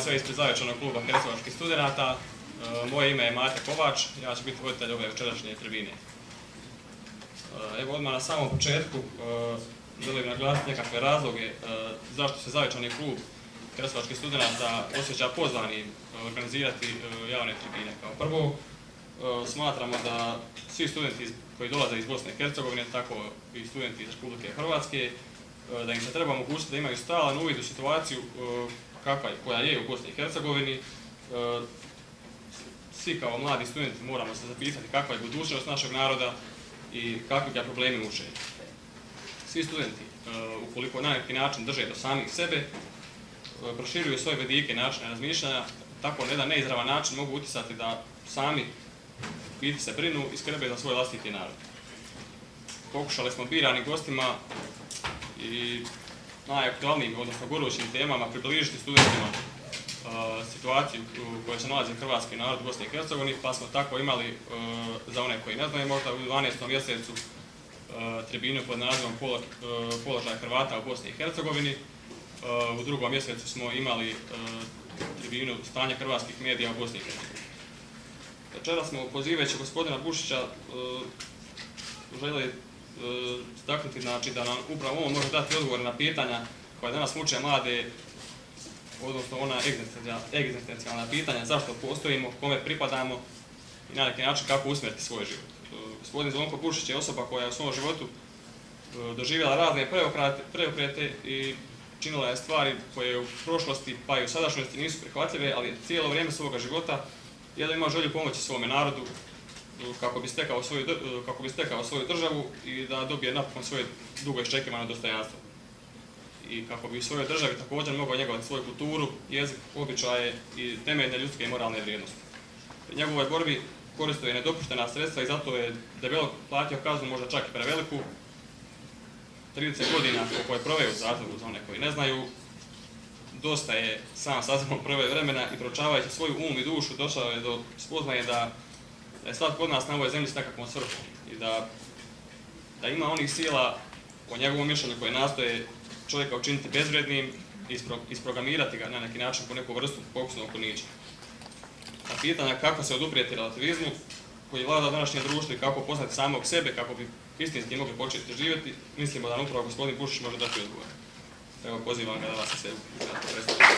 sve ispred Zaječarnog kluba hercegovačkih studenata. Moje ime je Mate Kovač, ja ću biti voditelj ove večerašnje tribine. Evo odmah na samom početku želim naglasiti nekakve razloge zašto se Zaječarni klub hercegovačkih studenata osjeća pozvanim organizirati javne tribine. Kao prvo, smatramo da svi studenti koji dolaze iz Bosne i Hercegovine, tako i studenti iz Republike Hrvatske, da im se treba omogućiti da imaju stalan uvid u situaciju koja je u Bosni i Hercegovini. Svi kao mladi studenti moramo se zapitati kakva je budućnost našeg naroda i kakvi ga problemi muče. Svi studenti, ukoliko na neki način drže do samih sebe, proširuju svoje vidike i načine razmišljanja, tako na jedan neizravan način mogu utjecati da sami biti se brinu i skrbe za svoj vlastiti narod. Pokušali smo biranim gostima i najaktualnijim, odnosno gorućim temama približiti studentima situaciju u kojoj se nalazi hrvatski narod u Bosni i Hercegovini, pa smo tako imali, za one koji ne znaju možda, u 12. mjesecu tribinu pod nazivom Položaj Hrvata u Bosni i Hercegovini. U 2. mjesecu smo imali tribinu Stanje hrvatskih medija u Bosni i Hercegovini. Večeras smo, pozivajući gospodina Bušića, željeli istaknuti da nam upravo on može dati odgovore na pitanja koja danas muče mlade, odnosno ona egzistencijalna pitanja, zašto postojimo, kome pripadamo i na neki način kako usmjeriti svoj život. Gospodin Zvonko Bušić je osoba koja je u svom životu doživjela razne preokrete i činila je stvari koje u prošlosti pa i u sadašnjosti nisu prihvatljive, ali cijelo vrijeme svoga života je imao želju pomoći svome narodu kako bi stekao svoju državu i da dobije napokon svoje dugo iščekivano dostojanstvo. I kako bi u svojoj državi također mogao njegovati svoju kulturu, jezik, običaje i temeljne ljudske i moralne vrijednosti. U njegovoj borbi koristio je nedopuštena sredstva i zato je debelo platio kaznu, možda čak i preveliku. 30 godina koliko je proveo u zatvoru, za one koji ne znaju, dosta je sam sa sobom proveo vremena i proučavajući svoju um i dušu došao je do spoznaje da je svatko od nas na ovoj zemlji s nekakvom svrhom i da ima onih sila, po njegovom mišljenju, koje nastoje čovjeka učiniti bezvrednim i isprogramirati ga na neki način po neku vrstu pokusnog kunića. Na pitanja kako se oduprijeti relativizmu koji vlada današnje društvo i kako poznati samog sebe, kako bi istinski mogli početi živjeti, mislimo da nam upravo gospodin Bušić može dati odgovor. Evo, pozivam ga da vas se predstavite.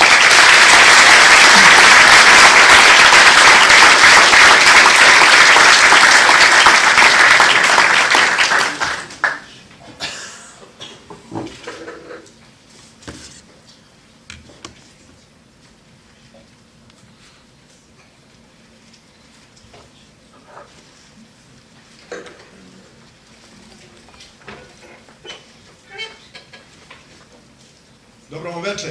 Dobro vam večer.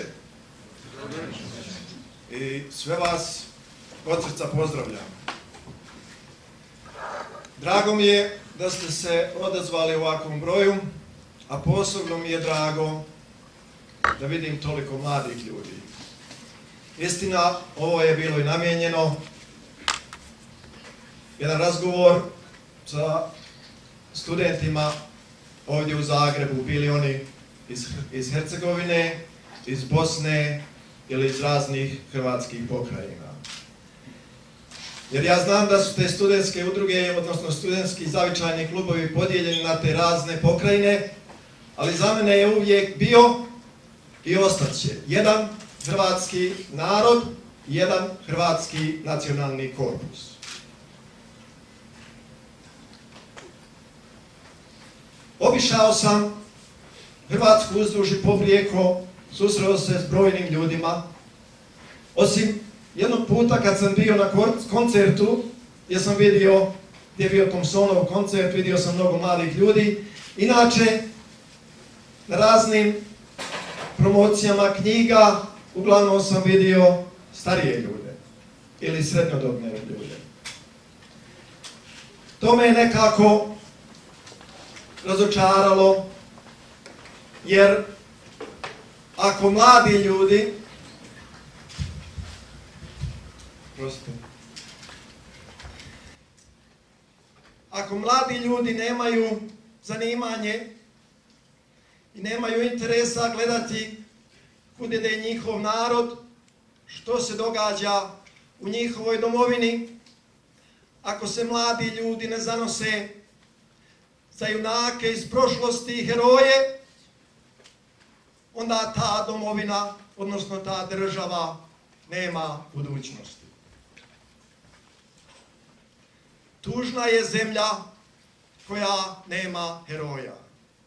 I sve vas od srca pozdravljam. Drago mi je da ste se odazvali u ovakvom broju, a posebno mi je drago da vidim toliko mladih ljudi. Istina, ovo je bilo i namijenjeno jedan razgovor sa studentima ovdje u Zagrebu, bili oni iz Hercegovine, iz Bosne ili iz raznih hrvatskih pokrajina. Jer ja znam da su te studentske udruge, odnosno studentski zavičajni klubovi podijeljeni na te razne pokrajine, ali za mene je uvijek bio i ostaće jedan hrvatski narod, jedan hrvatski nacionalni korpus. Obišao sam Hrvatsku uzduž i poprijeko, susreo se s brojnim ljudima. Osim jednog puta kad sam bio na koncertu, gdje sam vidio, gdje je bio Thompsonov koncert, vidio sam mnogo mladih ljudi. Inače, na raznim promocijama knjiga, uglavnom sam vidio starije ljude ili srednjodobne ljude. To me je nekako razočaralo, jer ako mladi ljudi, ako mladi ljudi nemaju zanimanje i nemaju interesa gledati kuda ide njihov narod, što se događa u njihovoj domovini, ako se mladi ljudi ne zanose za junake iz prošlosti i heroje, onda ta domovina, odnosno ta država, nema budućnosti. Tužna je zemlja koja nema heroja.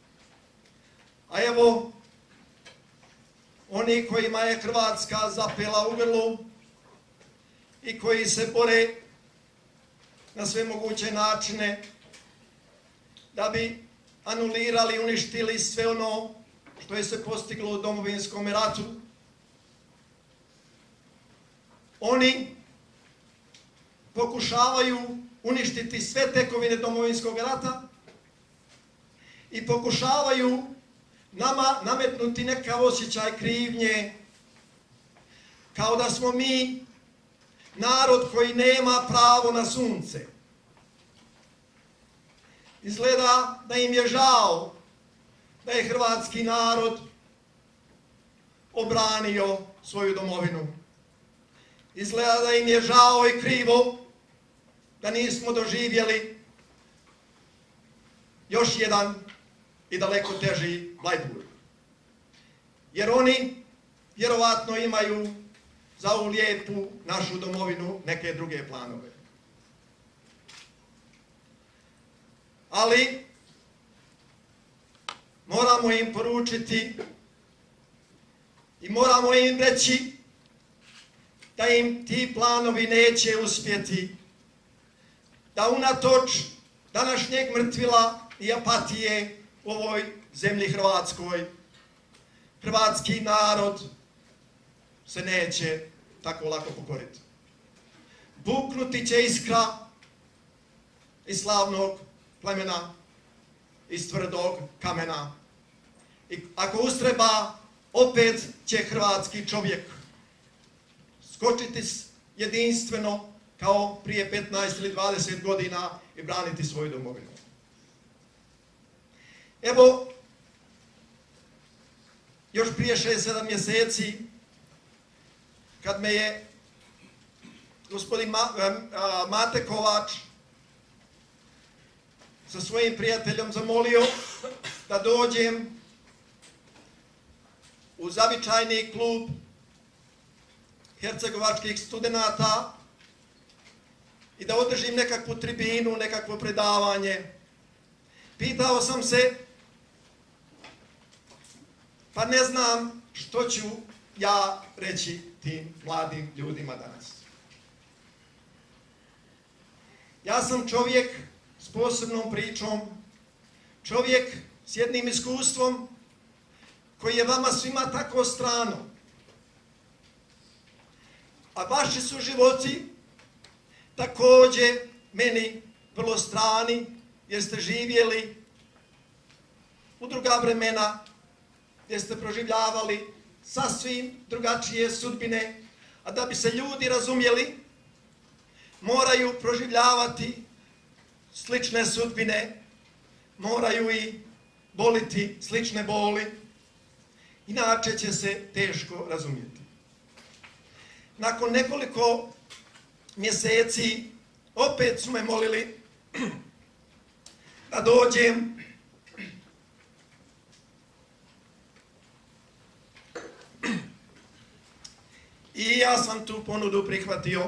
A evo, oni kojima je Hrvatska zapela u grlu i koji se bore na sve moguće načine da bi anulirali i uništili sve ono što je se postiglo u Domovinskom ratu. Oni pokušavaju uništiti sve tekovine Domovinskog rata i pokušavaju nama nametnuti nekav osjećaj krivnje, kao da smo mi narod koji nema pravo na sunce. Izgleda da im je žao da je hrvatski narod obranio svoju domovinu. Izgleda da im je žao i krivo da nismo doživjeli još jedan i daleko teži Bleiburg. Jer oni vjerovatno imaju za ovu lijepu našu domovinu neke druge planove. Ali moramo im poručiti i moramo im reći da im ti planovi neće uspjeti, da unatoč današnjeg mrtvila i apatije u ovoj zemlji Hrvatskoj, hrvatski narod se neće tako lako pokoriti. Buknuti će iskra iz slavnog plemena, iz tvrdog kamena. I ako ustreba, opet će hrvatski čovjek skočiti jedinstveno kao prije 15 ili 20 godina i braniti svoju domovinu. Evo, još prije 6-7 mjeseci, kad me je gospodin Mate Kovač sa svojim prijateljom zamolio da dođem u zavičajni klub hercegovačkih studenata i da održim nekakvu tribinu, nekakvo predavanje. Pitao sam se, pa ne znam što ću ja reći tim mladim ljudima danas. Ja sam čovjek s posebnom pričom, čovjek s jednim iskustvom koji je vama svima tako strano. A vaši su životi također meni vrlo strani, jer ste živjeli u druga vremena, gdje ste proživljavali sasvim drugačije sudbine, a da bi se ljudi razumjeli, moraju proživljavati slične sudbine, moraju i boliti slične boli, inače će se teško razumjeti. Nakon nekoliko mjeseci opet su me molili da dođem i ja sam tu ponudu prihvatio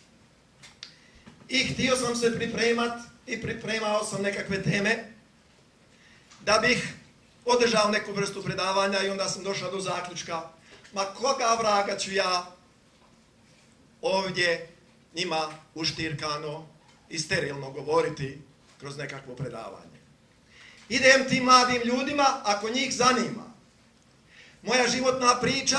i htio sam se pripremat i pripremao sam nekakve teme da bih održao neku vrstu predavanja i onda sam došao do zaključka, ma koga vraga ću ja ovdje njima uštirkano i sterilno govoriti kroz nekakvo predavanje. Idem tim mladim ljudima, ako njih zanima moja životna priča,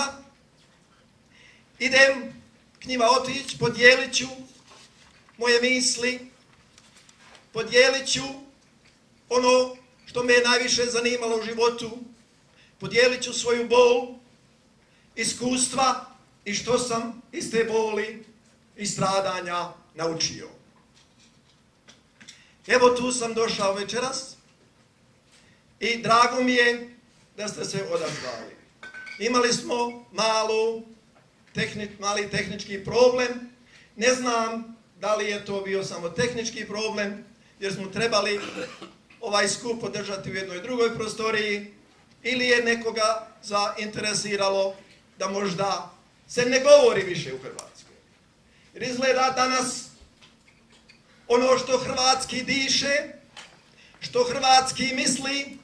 idem k njima otići, podijelit ću moje misli, podijelit ću ono što me je najviše zanimalo u životu, podijelit ću svoju bol, iskustva i što sam iz te boli i stradanja naučio. Evo tu sam došao večeras i drago mi je da ste se odazvali. Imali smo malu mali tehnički problem. Ne znam da li je to bio samo tehnički problem, jer smo trebali ovaj skup održati u jednoj drugoj prostoriji, ili je nekoga zainteresiralo da možda se ne govori više u Hrvatskoj. Jer izgleda danas ono što hrvatski diše, što hrvatski misli,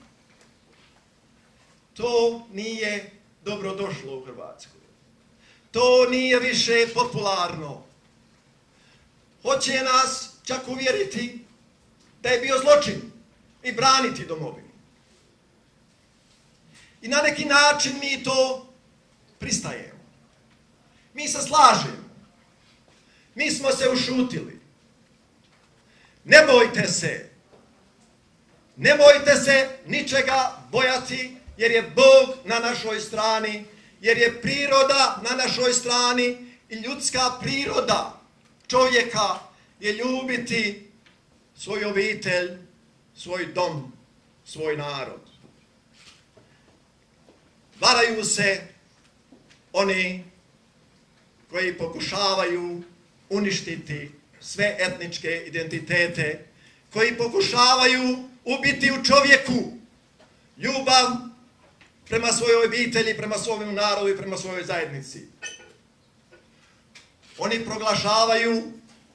to nije dobro došlo u Hrvatskoj. To nije više popularno. Hoće nas čak uvjeriti da je bio zločin i braniti domovinu. I na neki način mi to pristajemo. Mi se slažemo. Mi smo se ušutili. Ne bojte se. Nemojte se ničega bojati, jer je Bog na našoj strani, jer je priroda na našoj strani i ljudska priroda čovjeka je ljubiti svoju obitelj, svoj dom, svoj narod. Varaju se oni koji pokušavaju uništiti sve etničke identitete, koji pokušavaju ubiti u čovjeku ljubav prema svojoj obitelji, prema svom narodu i prema svojoj zajednici. Oni proglašavaju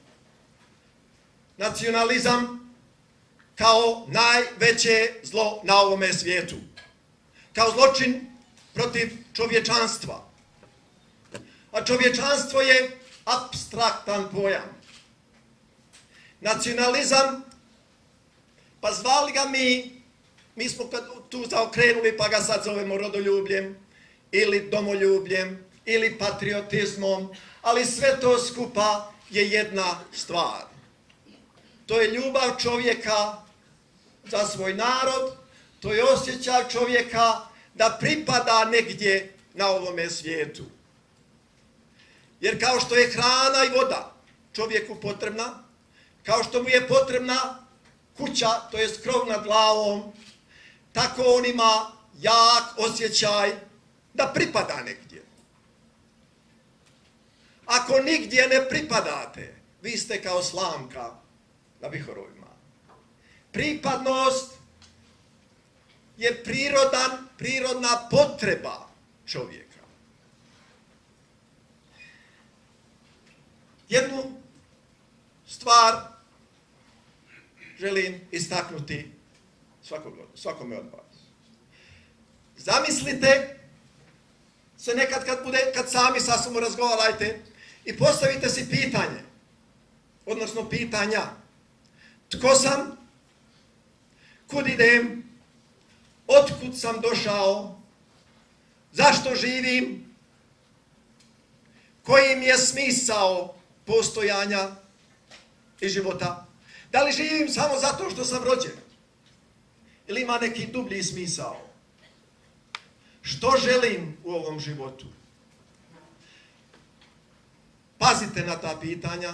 nacionalizam kao najveće zlo na ovome svijetu. Kao zločin protiv čovječanstva. A čovječanstvo je apstraktan pojam. Nacionalizam, pa zvali ga mi smo tu zaokrenuli pa ga sad zovemo rodoljubljem ili domoljubljem ili patriotizmom, ali sve to skupa je jedna stvar. To je ljubav čovjeka za svoj narod, to je osjećaj čovjeka da pripada negdje na ovome svijetu. Jer kao što je hrana i voda čovjeku potrebna, kao što mu je potrebna kuća, to je krov nad glavom, tako on ima jak osjećaj da pripada negdje. Ako nigdje ne pripadate, vi ste kao slamka na vihorovima. Pripadnost je prirodna potreba čovjeka. Jednu stvar želim istaknuti svakome od vas. Zamislite se nekad kad sami sa sobom razgovarajte i postavite si pitanje, odnosno pitanja. Tko sam? Kud idem? Otkud sam došao? Zašto živim? Koji mi je smisao postojanja i života? Da li živim samo zato što sam rođen? Ili ima neki dublji smisao? Što želim u ovom životu? Pazite na ta pitanja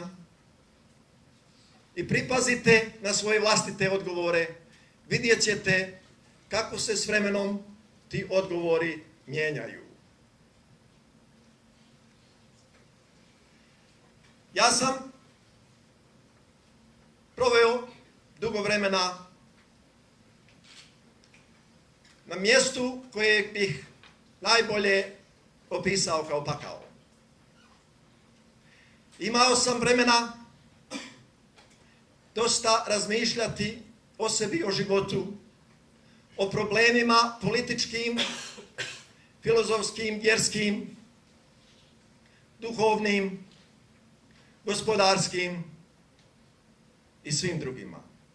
i pripazite na svoje vlastite odgovore. Vidjet ćete kako se s vremenom ti odgovori mijenjaju. Ja sam proveo dugo vremena na mjestu koje bih najbolje opisao kao pakao. Imao sam vremena dosta razmišljati o sebi, o životu, o problemima političkim, filozofskim, vjerskim, duhovnim, gospodarskim i svim drugima.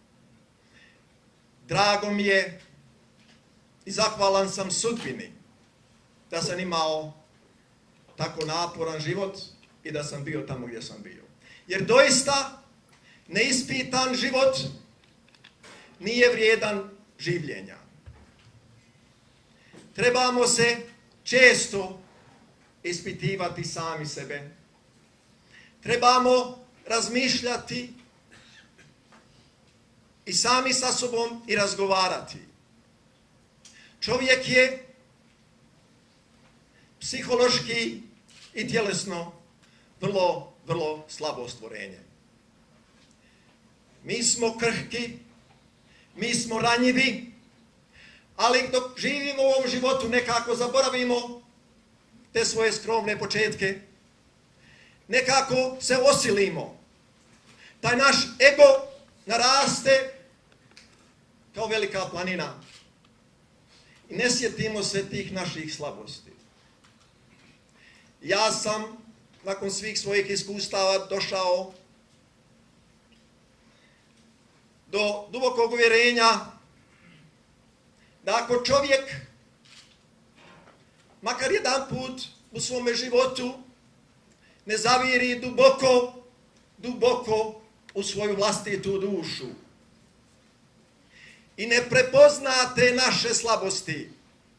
Drago mi je i zahvalan sam sudbini da sam imao tako naporan život i da sam bio tamo gdje sam bio. Jer doista neispitan život nije vrijedan življenja. Trebamo se često ispitivati sami sebe. Trebamo razmišljati i sami sa sobom i razgovarati. Čovjek je psihološki i tjelesno vrlo, vrlo slabo stvorenje. Mi smo krhki, mi smo ranjivi, ali dok živimo u ovom životu nekako zaboravimo te svoje skromne početke, nekako se osilimo. Taj naš ego naraste kao velika planina i ne sjetimo se tih naših slabosti. Ja sam nakon svih svojih iskustava došao do dubokog uvjerenja da ako čovjek makar jedan put u svome životu ne zaviri duboko u svoju vlastitu dušu i ne prepozna te naše slabosti,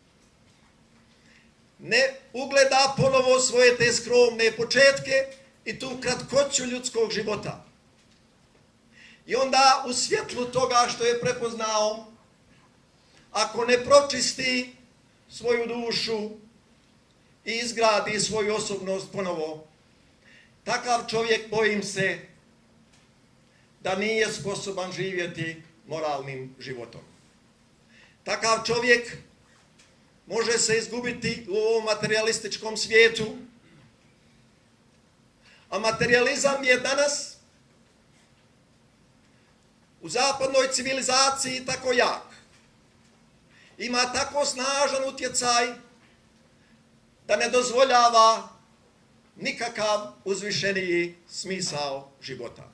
ne ugleda ponovo svoje te skromne početke i tu kratkoću ljudskog života. I onda u svjetlu toga što je prepoznao, ako ne pročisti svoju dušu i izgradi svoju osobnost ponovo, takav čovjek, bojim se, da nije sposoban živjeti moralnim životom. Takav čovjek može se izgubiti u ovom materialističkom svijetu, a materializam je danas u zapadnoj civilizaciji tako jak, ima tako snažan utjecaj da ne dozvoljava nikakav uzvišeniji smisao života.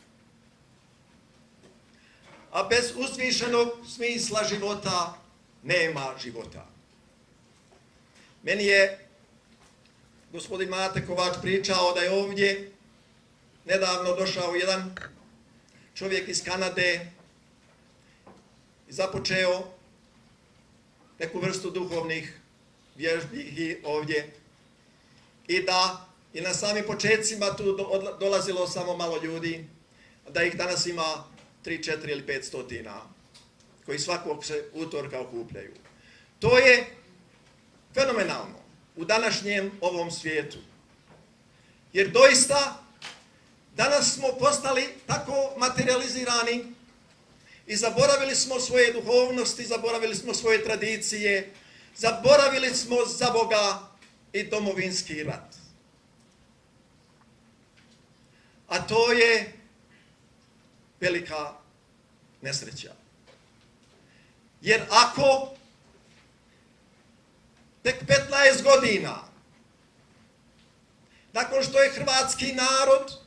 A bez uzvišenog smisla života nema života. Meni je gospodin Mate Kovač pričao da je ovdje nedavno došao jedan čovjek iz Kanade i započeo neku vrstu duhovnih vježbi ovdje i da i na samim početcima tu dolazilo samo malo ljudi, da ih danas ima 3, 4 ili 5 stotina koji svakog se utorka okupljaju. To je fenomenalno u današnjem ovom svijetu. Jer doista danas smo postali tako materializirani i zaboravili smo svoje duhovnosti, zaboravili smo svoje tradicije, zaboravili smo za Boga i domovinski rat. A to je velika nesreća. Jer ako tek 15 godina nakon što je hrvatski narod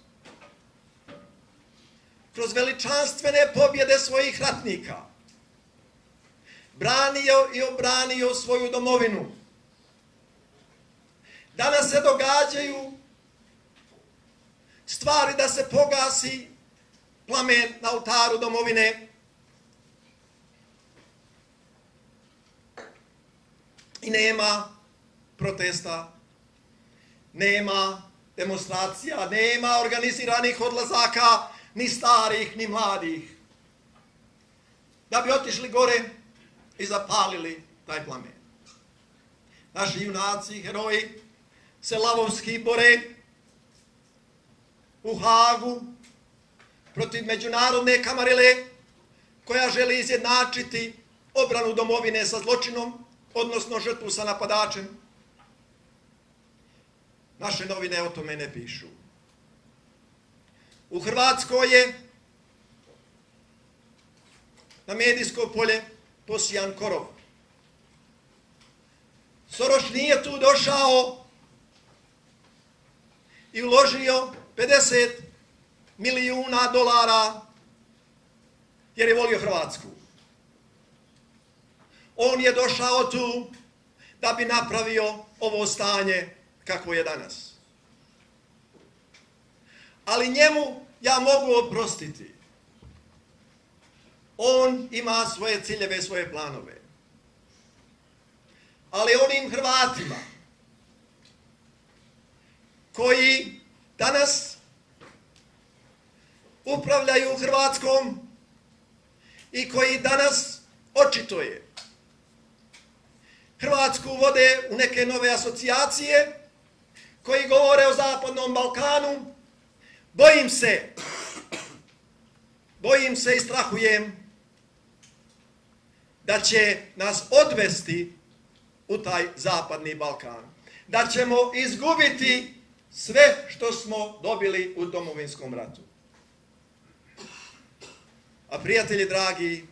kroz veličanstvene pobjede svojih ratnika branio i obranio svoju domovinu, danas se događaju stvari da se pogasi plamen na oltaru domovine i nema protesta, nema demonstracija, nema organiziranih odlazaka, ni starih, ni mladih, da bi otišli gore i zapalili taj plamen. Naši junaci, heroji se lavovski bore u Hagu protiv međunarodne kamarile koja želi izjednačiti obranu domovine sa zločinom, odnosno žrtvu sa napadačem. Naše novine o tome ne pišu. U Hrvatskoj je na medijsko polje posijan korov. Soroš nije tu došao i uložio 50 milijuna dolara jer je volio Hrvatsku. On je došao tu da bi napravio ovo stanje kako je danas. Ali njemu ja mogu oprostiti. On ima svoje ciljeve, svoje planove. Ali onim Hrvatima koji danas upravljaju Hrvatskom i koji danas očito je Hrvatsku vode u neke nove asocijacije koji govore o Zapadnom Balkanu, bojim se i strahujem da će nas odvesti u taj Zapadni Balkan. Da ćemo izgubiti sve što smo dobili u Domovinskom ratu. A prijatelji dragi,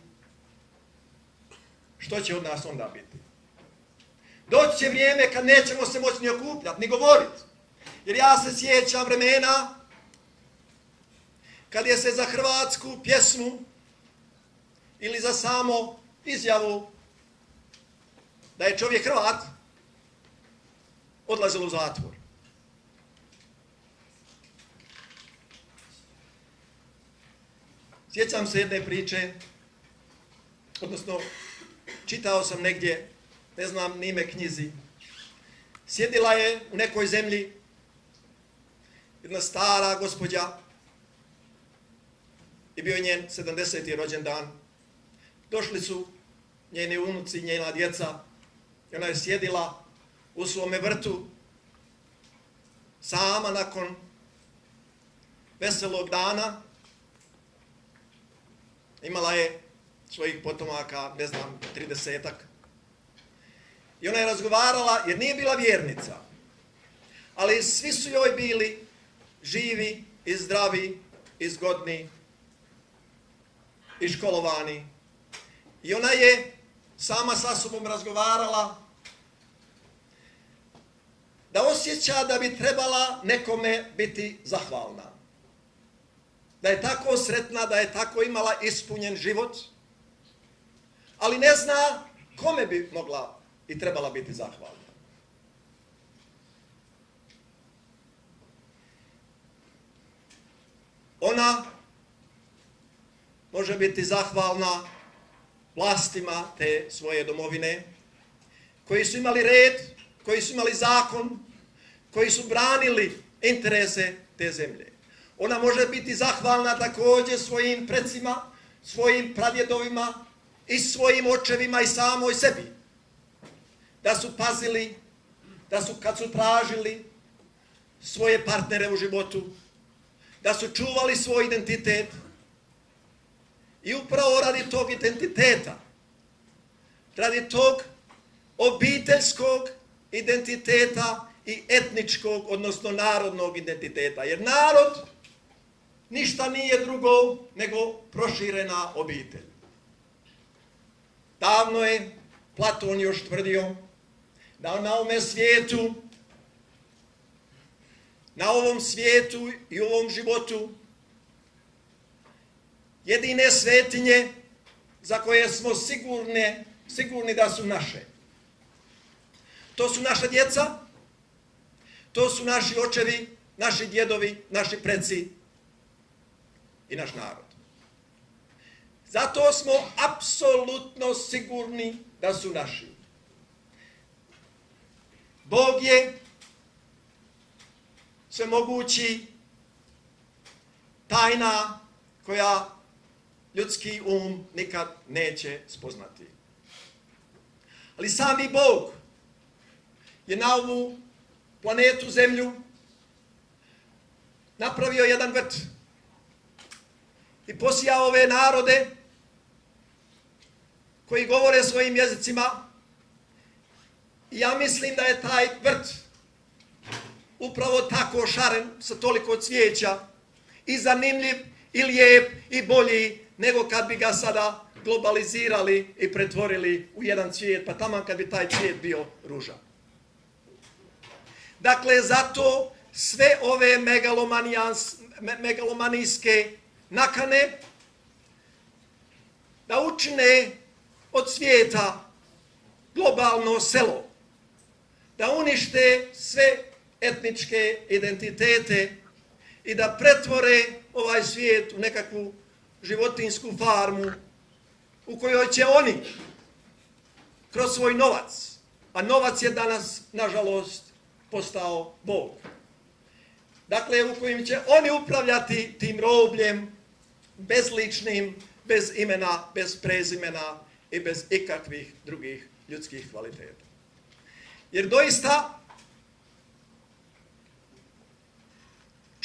što će od nas onda biti? Doći će vrijeme kad nećemo se moći ni okupljati, ni govoriti. Jer ja se sjećam vremena kad je se za hrvatsku pjesmu ili za samo izjavu da je čovjek Hrvat odlazilo u zatvor. Sjećam se jedne priče, odnosno čitao sam negdje, ne znam ni ime knjizi. Sjedila je u nekoj zemlji jedna stara gospođa i bio je njen 70. rođendan. Došli su njeni unuci, njena djeca i ona je sjedila u svome vrtu sama nakon veselog dana. Imala je svojih potomaka, ne znam, 30-ak. I ona je razgovarala, jer nije bila vjernica. Ali svi su joj bili živi i zdravi i zgodni i školovani. I ona je sama sa sobom razgovarala da osjeća da bi trebala nekome biti zahvalna. Da je tako sretna, da je tako imala ispunjen život, ali ne zna kome bi mogla i trebala biti zahvalna. Ona može biti zahvalna vlastima te svoje domovine, koji su imali red, koji su imali zakon, koji su branili interese te zemlje. Ona može biti zahvalna također svojim precima, svojim pradjedovima i svojim očevima i samoj sebi. Da su pazili, kad su tražili svoje partnere u životu, da su čuvali svoj identitet. I upravo radi tog identiteta, radi tog obiteljskog identiteta i etničkog, odnosno narodnog identiteta. Jer narod ništa nije drugo nego proširena obitelj. Davno je Platon još tvrdio da na ovom svijetu i u ovom životu jedine svetinje za koje smo sigurni da su naše. To su naša djeca, to su naši očevi, naši djedovi, naši preci i naš narod. Zato smo apsolutno sigurni da su naši. Bog je svemogući, tajna koja ljudski um nikad neće spoznati. Ali sami Bog je na ovu planetu Zemlju napravio jedan vrt i posijao ove narode koji govore svojim jezicima. I ja mislim da je taj vrt upravo tako šaren sa toliko cvijeća i zanimljiv i lijep i bolji nego kad bi ga sada globalizirali i pretvorili u jedan cvijet, pa taman kad bi taj cvijet bio ruža. Dakle, zato sve ove megalomanijske nakane da učine od svijeta globalno selo, da unište sve etničke identitete i da pretvore ovaj svijet u nekakvu životinjsku farmu u kojoj će oni kroz svoj novac, a novac je danas, nažalost, postao Bog. Dakle, u kojim će oni upravljati tim robljem bezličnim, bez imena, bez prezimena i bez ikakvih drugih ljudskih kvaliteta. Jer doista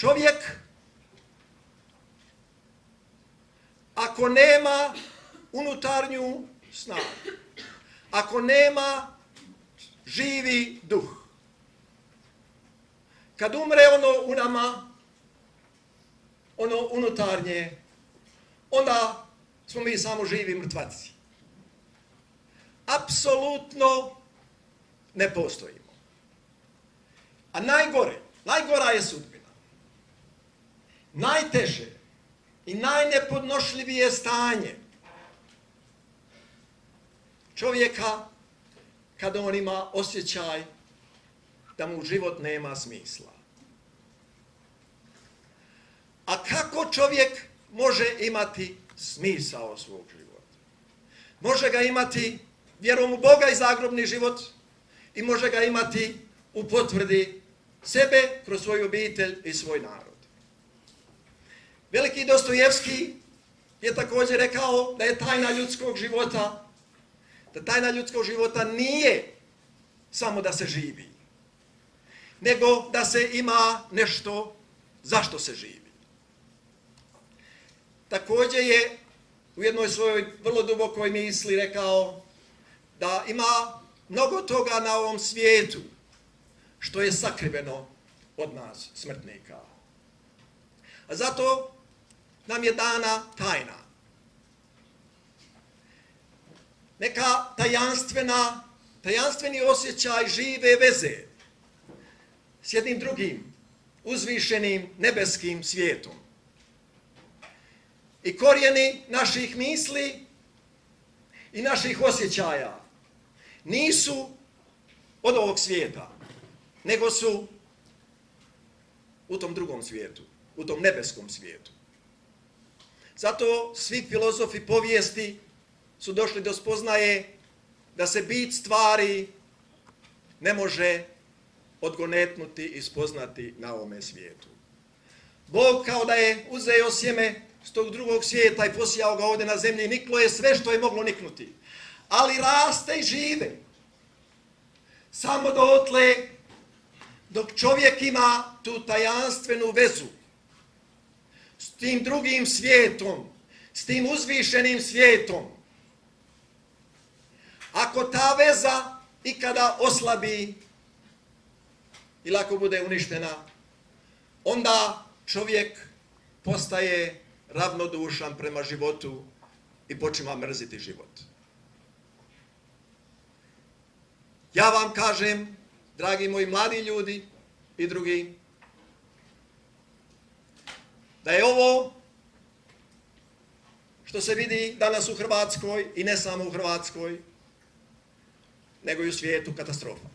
Čovjek, ako nema unutarnju snagu, ako nema živi duh, kad umre ono u nama, ono unutarnje, onda smo mi samo živi mrtvaci. Apsolutno ne postojimo. A najgora je sudbina. Najteže i najnepodnošljivije stanje čovjeka kada on ima osjećaj da mu život nema smisla. A kako čovjek može imati smisao svog života? Može ga imati vjerom u Boga i zagrobni život i može ga imati u potvrdi sebe kroz svoju obitelj i svoj narod. Veliki Dostojevski je također rekao da je tajna ljudskog života, da tajna ljudskog života nije samo da se živi, nego da se ima nešto zašto se živi. Također je u jednoj svojoj vrlo dubokoj misli rekao da ima mnogo toga na ovom svijetu što je sakriveno od nas, smrtnika. A zato nam je dana tajna. Neka tajanstveni osjećaj žive veze s jednim drugim, uzvišenim nebeskim svijetom. I korijeni naših misli i naših osjećaja nisu od ovog svijeta, nego su u tom drugom svijetu, u tom nebeskom svijetu. Zato svi filozofi povijesti su došli do spoznaje da se bit stvari ne može odgonetnuti i spoznati na ovome svijetu. Bog kao da je uzeo sjeme s tog drugog svijeta i posijao ga ovdje na zemlji, niklo je sve što je moglo niknuti. Ali raste i žive. Samo dotle dok čovjek ima tu tajanstvenu vezu s tim drugim svijetom, s tim uzvišenim svijetom. Ako ta veza ikada oslabi ili ako bude uništena, onda čovjek postaje ravnodušan prema životu i počima mrziti život. Ja vam kažem, dragi moji mladi ljudi i drugi, da je ovo što se vidi danas u Hrvatskoj i ne samo u Hrvatskoj, nego i u svijetu katastrofa.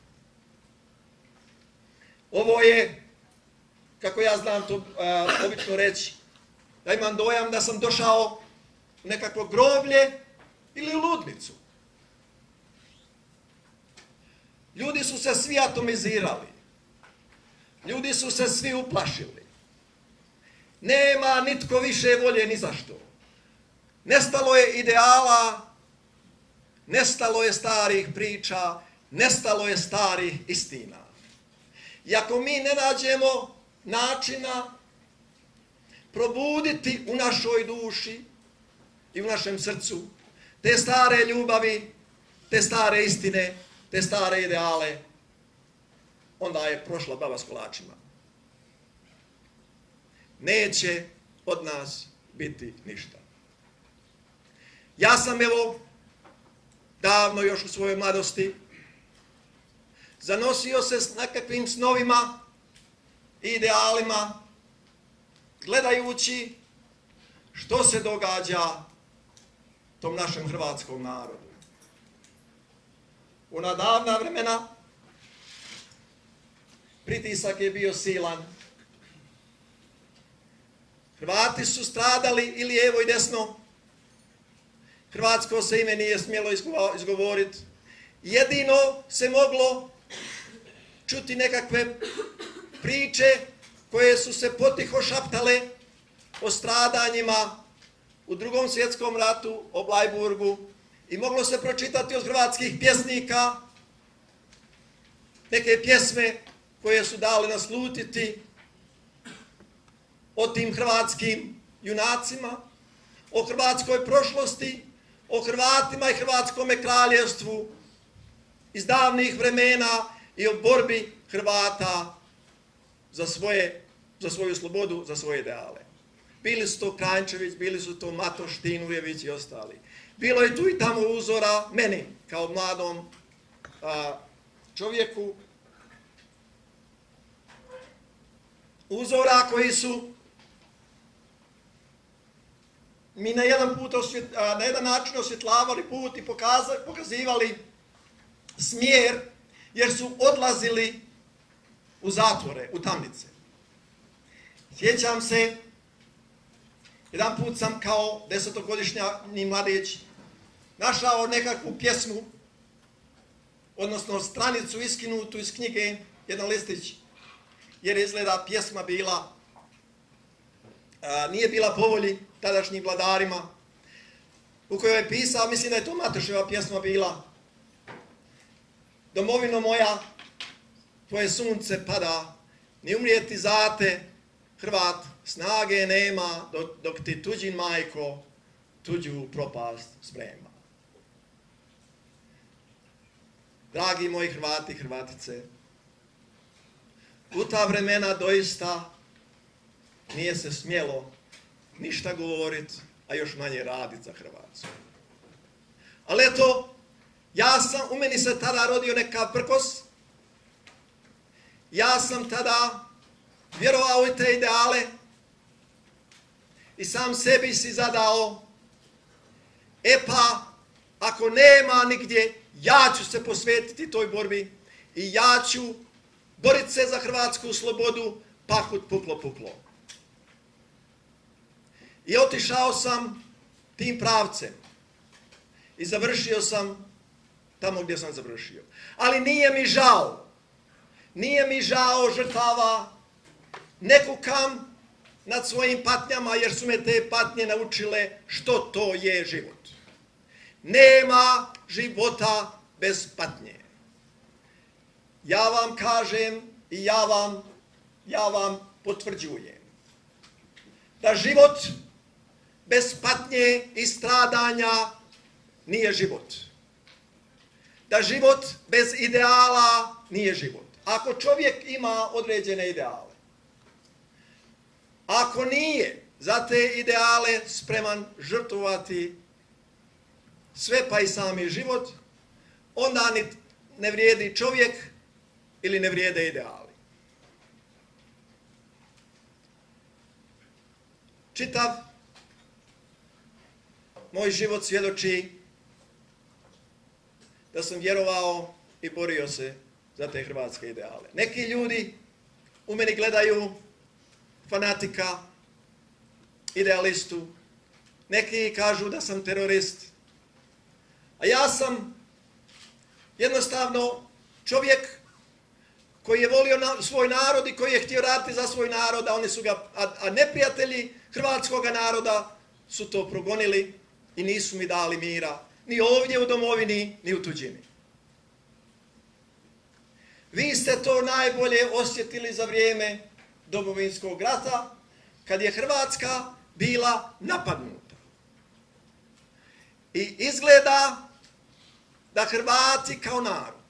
Ovo je, kako ja znam to obično reći, da imam dojam da sam došao u nekakvo groblje ili u ludnicu. Ljudi su se svi atomizirali. Ljudi su se svi uplašili. Nema nitko više volje ni zašto. Nestalo je ideala, nestalo je starih priča, nestalo je starih istina. I ako mi ne nađemo načina probuditi u našoj duši i u našem srcu te stare ljubavi, te stare istine, te stare ideale, onda je prošla baba s kolačima. Neće od nas biti ništa. Ja sam evo davno još u svojoj mladosti zanosio se s nekakvim snovima i idealima, gledajući što se događa tom našem hrvatskom narodu. U ona davna vremena pritisak je bio silan. Hrvati su stradali i lijevo i desno. Hrvatsko se ime nije smjelo izgovoriti. Jedino se moglo čuti nekakve priče koje su se potiho šaptale o stradanjima u Drugom svjetskom ratu, o Bleiburgu, i moglo se pročitati od hrvatskih pjesnika neke pjesme koje su dali naslutiti o tim hrvatskim junacima, o hrvatskoj prošlosti, o Hrvatima i Hrvatskome kraljevstvu iz davnih vremena i o borbi Hrvata za svoju slobodu, za svoje ideale. Bili su to Kranjčević, bili su to Matoš, Tinujević i ostali. Bilo je tu i tamo uzora meni, kao mladom čovjeku, uzora koji su mi na jedan način osvjetlavali put i pokazivali smjer, jer su odlazili u zatvore, u tamnice. Sjećam se, jedan put sam kao 10-godišnji mladić našao nekakvu pjesmu, odnosno stranicu iskinutu iz knjige, jedan listić, jer izgleda pjesma bila, nije bila po volji tadašnjim vladarima, u kojoj je pisao, mislim da je to Matoševa pjesma bila: domovino moja, tvoje sunce pada, ni umrijeti za te, Hrvat, snage nema, dok ti tuđin majko tuđu propast sprema. Dragi moji Hrvati i Hrvatice, u ta vremena doista nije se smjelo ništa govoriti, a još manje raditi za Hrvatsku. Ali eto, u meni se tada rodio neka prkos, ja sam tada vjerovao u te ideale i sam sebi si zadao, pa ako nema nigdje, ja ću se posvetiti toj borbi i ja ću boriti se za hrvatsku slobodu, pahut puklo puklo. I otišao sam tim pravcem i završio sam tamo gdje sam završio. Ali nije mi žao žrtava, ne kukam nad svojim patnjama, jer su me te patnje naučile što to je život. Nema života bez patnje. Ja vam kažem i ja vam potvrđujem da život bez patnje i stradanja nije život. Da život bez ideala nije život. Ako čovjek ima određene ideale, ako nije za te ideale spreman žrtvovati sve pa i sami život, onda ne vrijedi čovjek ili ne vrijede ideali. Čitav moj život svjedoči da sam vjerovao i borio se za te hrvatske ideale. Neki ljudi u meni gledaju fanatika, idealistu, neki kažu da sam terorist, a ja sam jednostavno čovjek koji je volio svoj narod i koji je htio raditi za svoj narod, a neprijatelji hrvatskog naroda su to progonili i nisu mi dali mira, ni ovdje u domovini, ni u tuđini. Vi ste to najbolje osjetili za vrijeme Domovinskog rata, kad je Hrvatska bila napadnuta. I izgleda da Hrvati kao narod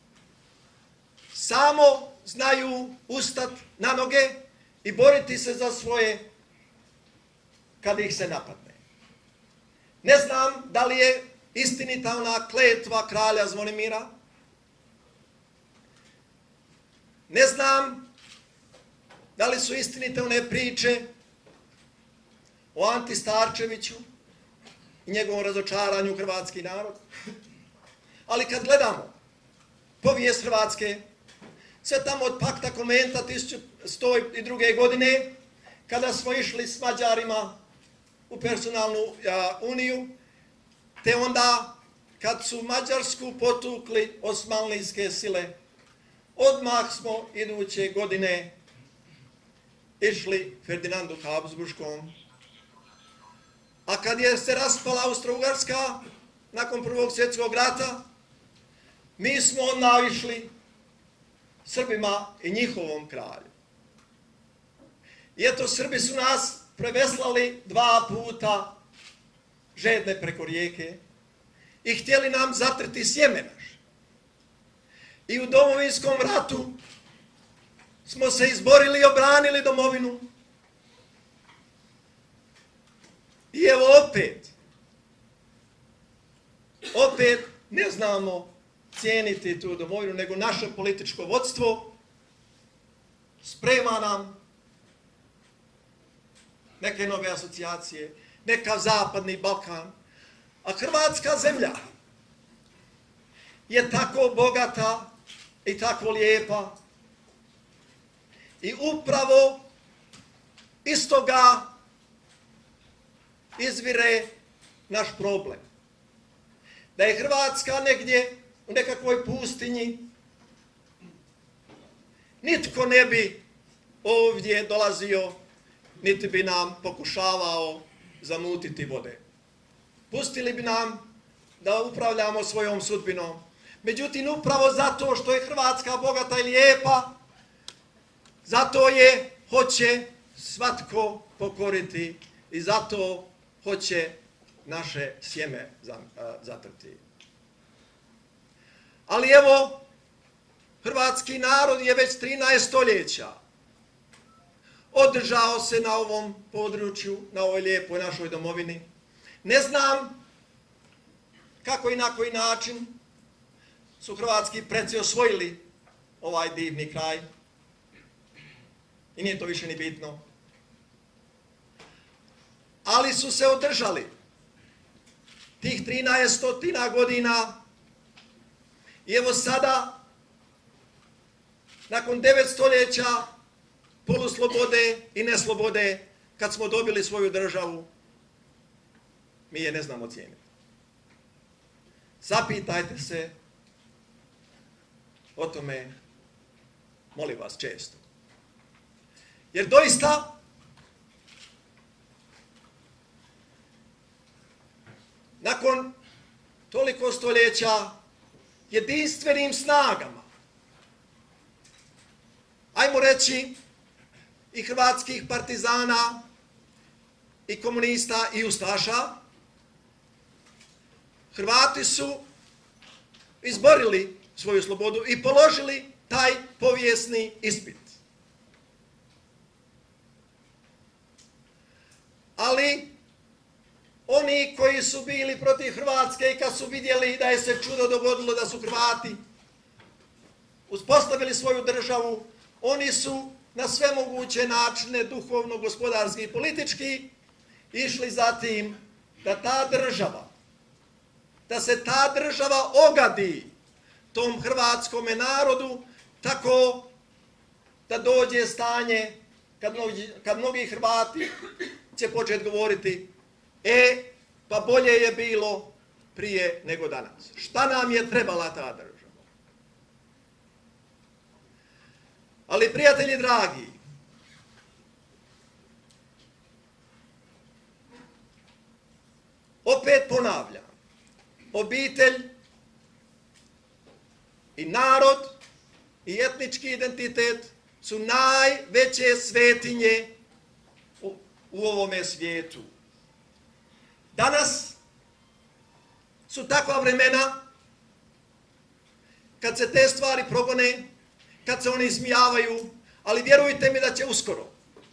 samo znaju ustati na noge i boriti se za svoje kad ih se napadne. Ne znam da li je istinita ona kletva kralja Zvonimira. Ne znam da li su istinite one priče o Anti Starčeviću i njegovom razočaranju u hrvatski narod. Ali kad gledamo povijest Hrvatske, sve tamo od pakta Konventa 1102. godine, kada smo išli s Mađarima u personalnu uniju, te onda kad su Mađarsku potukli osmanlijske sile, odmah smo iduće godine išli Ferdinandu Habsburškom. A kad je se raspala Austro-Ugarska nakon Prvog svjetskog rata, mi smo onda išli Srbima i njihovom kralju. I eto, Srbi su nas preveslali 2 puta žedne preko rijeke i htjeli nam zatrti sjeme naše. I u Domovinskom ratu smo se izborili i obranili domovinu. I evo opet ne znamo cijeniti tu domovinu, nego naše političko vodstvo sprema nam neke nove asocijacije, neka Zapadni Balkan, a Hrvatska zemlja je tako bogata i tako lijepa i upravo iz toga izvire naš problem. Da je Hrvatska negdje u nekakvoj pustinji, nitko ne bi ovdje dolazio, niti bi nam pokušavao zamutiti vode. Pustili bi nam da upravljamo svojom sudbinom. Međutim, upravo zato što je Hrvatska bogata i lijepa, zato je hoće svatko pokoriti i zato hoće naše sjeme zatrti. Ali evo, hrvatski narod je već 13 stoljeća održao se na ovom području, na ovoj lijepoj našoj domovini. Ne znam kako i na koji način su hrvatski preci osvojili ovaj divni kraj. I nije to više ni bitno. Ali su se održali tih 13 godina i evo sada, nakon 9 stoljeća poluslobode i neslobode, kad smo dobili svoju državu, mi je ne znamo cijeniti. Zapitajte se o tome, molim vas, često. Jer doista nakon toliko stoljeća jedinstvenim snagama, ajmo reći i hrvatskih partizana i komunista i ustaša, Hrvati su izborili svoju slobodu i položili taj povijesni ispit. Ali oni koji su bili protiv Hrvatske i kad su vidjeli da je se čudo dogodilo da su Hrvati uspostavili svoju državu, oni su na sve moguće načine, duhovno, gospodarski i politički, išli za tim da se ta država ogadi tom hrvatskome narodu, tako da dođe stanje kad mnogi Hrvati će početi govoriti: pa bolje je bilo prije nego danas. Šta nam je trebala ta država? Ali, prijatelji dragi, opet ponavljam, obitelj i narod i etnički identitet su najveće svetinje u ovome svijetu. Danas su takva vremena kad se te stvari progone, kad se oni ismijavaju, ali vjerujte mi da će uskoro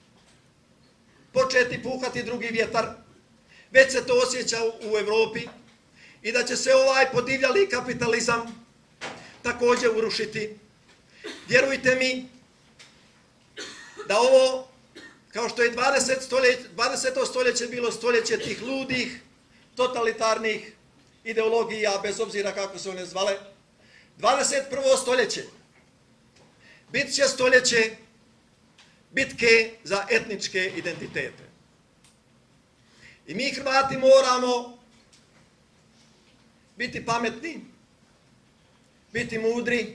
početi puhati drugi vjetar. Već se to osjeća u Europi i da će se ovaj podivljali kapitalizam također urušiti. Vjerujte mi da ovo, kao što je 20. stoljeće bilo stoljeće tih ludih, totalitarnih ideologija, bez obzira kako se one zvale, 21. stoljeće bit će stoljeće bitke za etničke identitete. I mi Hrvati moramo biti pametni, biti mudri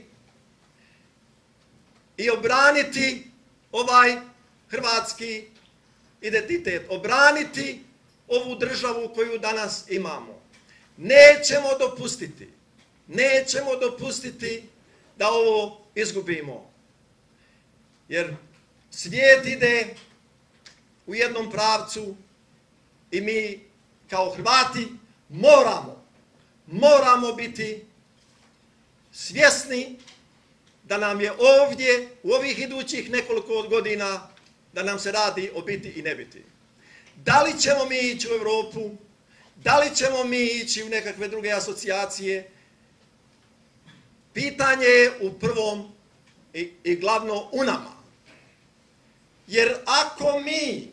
i obraniti ovaj hrvatski identitet, obraniti ovu državu koju danas imamo. Nećemo dopustiti da ovo izgubimo. Jer svijet ide u jednom pravcu i mi kao Hrvati moramo biti svjesni da nam je ovdje u ovih idućih nekoliko godina da nam se radi o biti i ne biti. Da li ćemo mi ići u Europu, da li ćemo mi ići u nekakve druge asocijacije, pitanje je u prvom i glavno u nama. Jer ako mi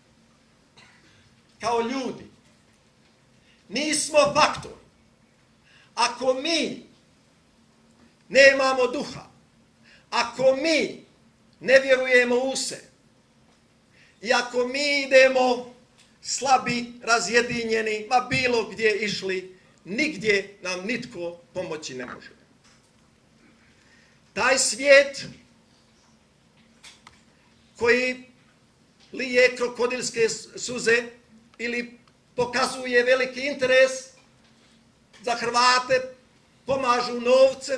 kao ljudi nismo faktori, ako mi nemamo duha, ako mi ne vjerujemo u se i ako mi idemo slabi, razjedinjeni, ma bilo gdje išli, nigdje nam nitko pomoći ne može. Taj svijet koji lije krokodilske suze ili pokazuje veliki interes za Hrvate, pomažu novcem,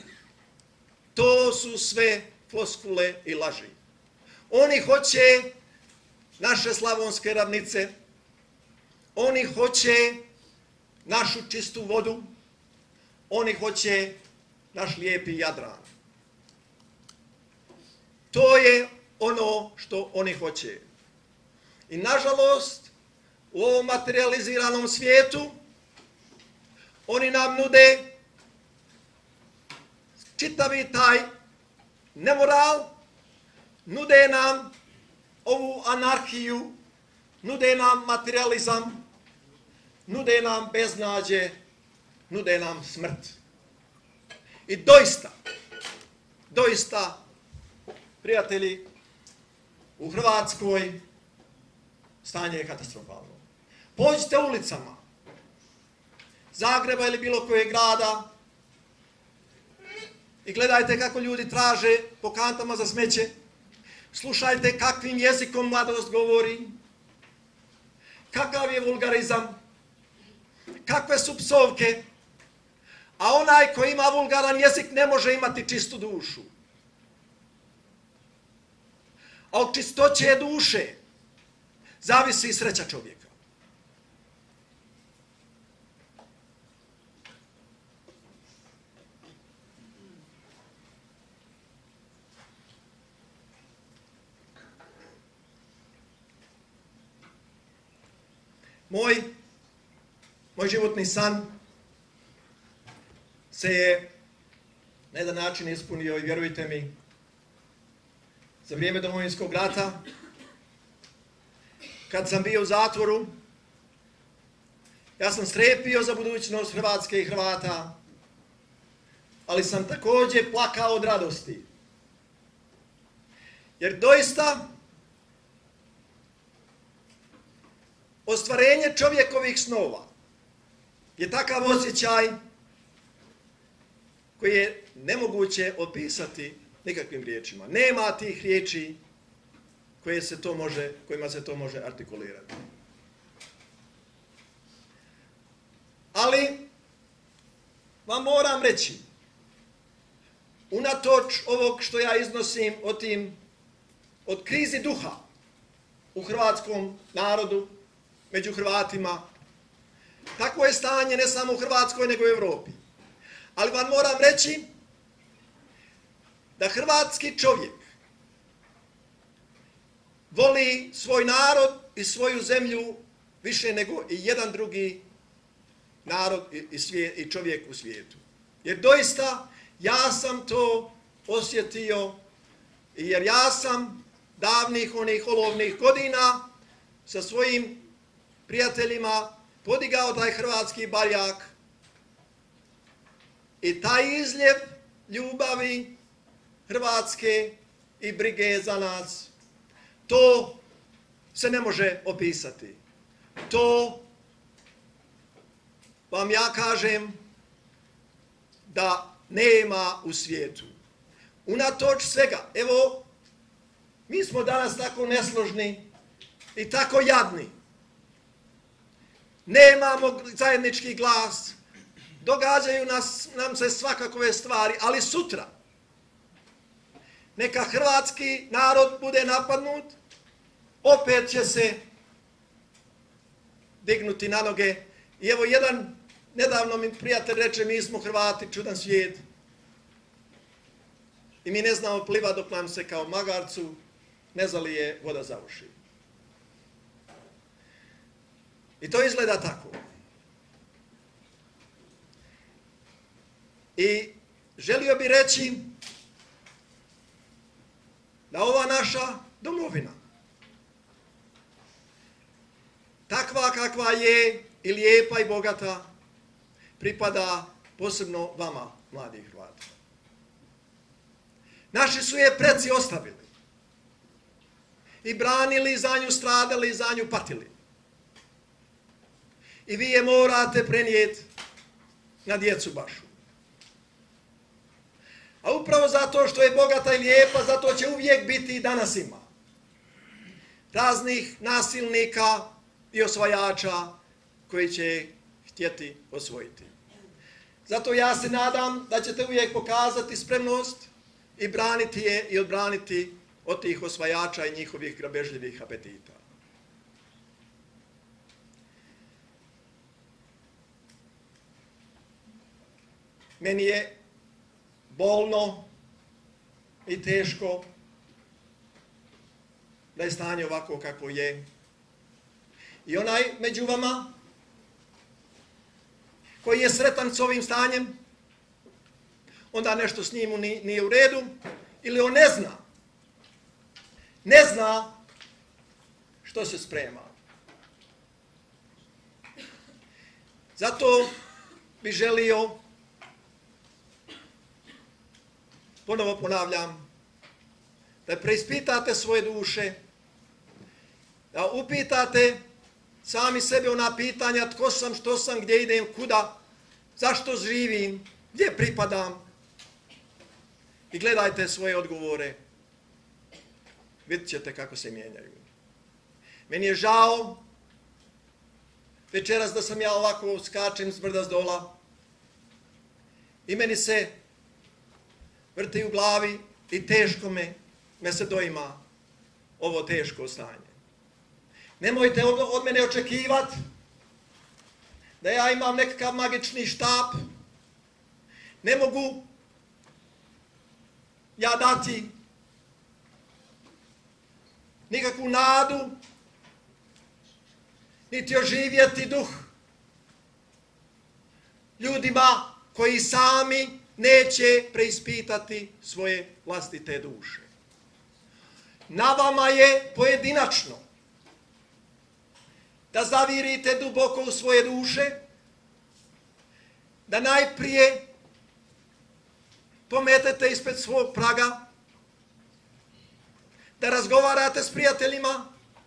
to su sve floskule i laži. Oni hoće naše slavonske ravnice, oni hoće našu čistu vodu, oni hoće naš lijepi Jadran. To je ono što oni hoće. I nažalost, u ovom materializiranom svijetu, oni nam nude čitavi taj nemoral, nude nam ovu anarhiju, nude nam materializam, nude nam beznađe, nude nam smrt. I doista, prijatelji, u Hrvatskoj stanje je katastrofalno. Pođite ulicama Zagreba ili bilo kojeg grada i gledajte kako ljudi traže po kantama za smeće. Slušajte kakvim jezikom mladost govori, kakav je vulgarizam, kakve su psovke, a onaj koji ima vulgaran jezik ne može imati čistu dušu. A od čistoće duše zavisi sreća čovjeka. Moj životni san se je na jedan način ispunio i vjerujte mi, za vrijeme Domovinskog rata, kad sam bio u zatvoru, ja sam strepio za budućnost Hrvatske i Hrvata, ali sam također plakao od radosti. Jer doista, ostvarenje čovjekovih snova je takav osjećaj koji je nemoguće opisati nikakvim riječima. Nema tih riječi kojima se to može artikulirati. Ali vam moram reći, unatoč ovog što ja iznosim od krizi duha u hrvatskom narodu, među Hrvatima, takvo je stanje ne samo u Hrvatskoj nego i u Europi. Ali vam moram reći da hrvatski čovjek voli svoj narod i svoju zemlju više nego i jedan drugi narod i čovjek u svijetu. Jer doista ja sam to osjetio, jer ja sam davnih onih olovnih godina sa svojim prijateljima podigao taj hrvatski barjak i taj izljev ljubavi Hrvatske i brige za nas, to se ne može opisati. To vam ja kažem da nema u svijetu. Unatoč svega, evo, mi smo danas tako nesložni i tako jadni. Nemamo zajednički glas, događaju nam se svakakove stvari, ali sutra neka hrvatski narod bude napadnut, opet će se dignuti na noge. I evo jedan, nedavno mi prijatelj reče, mi smo Hrvati, čudan svijet. I mi ne znamo pliva dok nam se kao magarcu ne zalije voda za uši. I to izgleda tako. I želio bi reći da ova naša domovina, takva kakva je i lijepa i bogata, pripada posebno vama, mladi Hrvati. Naši su je preci ostavili i branili, za nju stradali, za nju patili. I vi je morate prenijeti na djecu vašu. A upravo zato što je bogata i lijepa, zato će uvijek biti i danas ima raznih nasilnika i osvajača koji će htjeti osvojiti. Zato ja se nadam da ćete uvijek pokazati spremnost i braniti je i odbraniti od tih osvajača i njihovih grabežljivih apetita. Meni je bolno i teško da je stanje ovako kako je. I onaj među vama koji je sretan s ovim stanjem, onda nešto s njim nije u redu, ili on ne zna što se sprema. Zato bi želio, ponovo ponavljam, da preispitate svoje duše, da upitate sami sebe ona pitanja tko sam, što sam, gdje idem, kuda, zašto živim, gdje pripadam. I gledajte svoje odgovore. Vidjet ćete kako se mijenjaju. Meni je žao večeras da sam ja ovako skačem s brda s dola i meni se vrti u glavi i teško me se doima ovo teško stanje. Nemojte od mene očekivati da ja imam nekakav magični štap. Ne mogu ja dati nikakvu nadu, niti oživjeti duh ljudima koji sami neće preispitati svoje vlastite duše. Na vama je pojedinačno da zavirite duboko u svoje duše, da najprije pometete ispred svog praga, da razgovarate s prijateljima,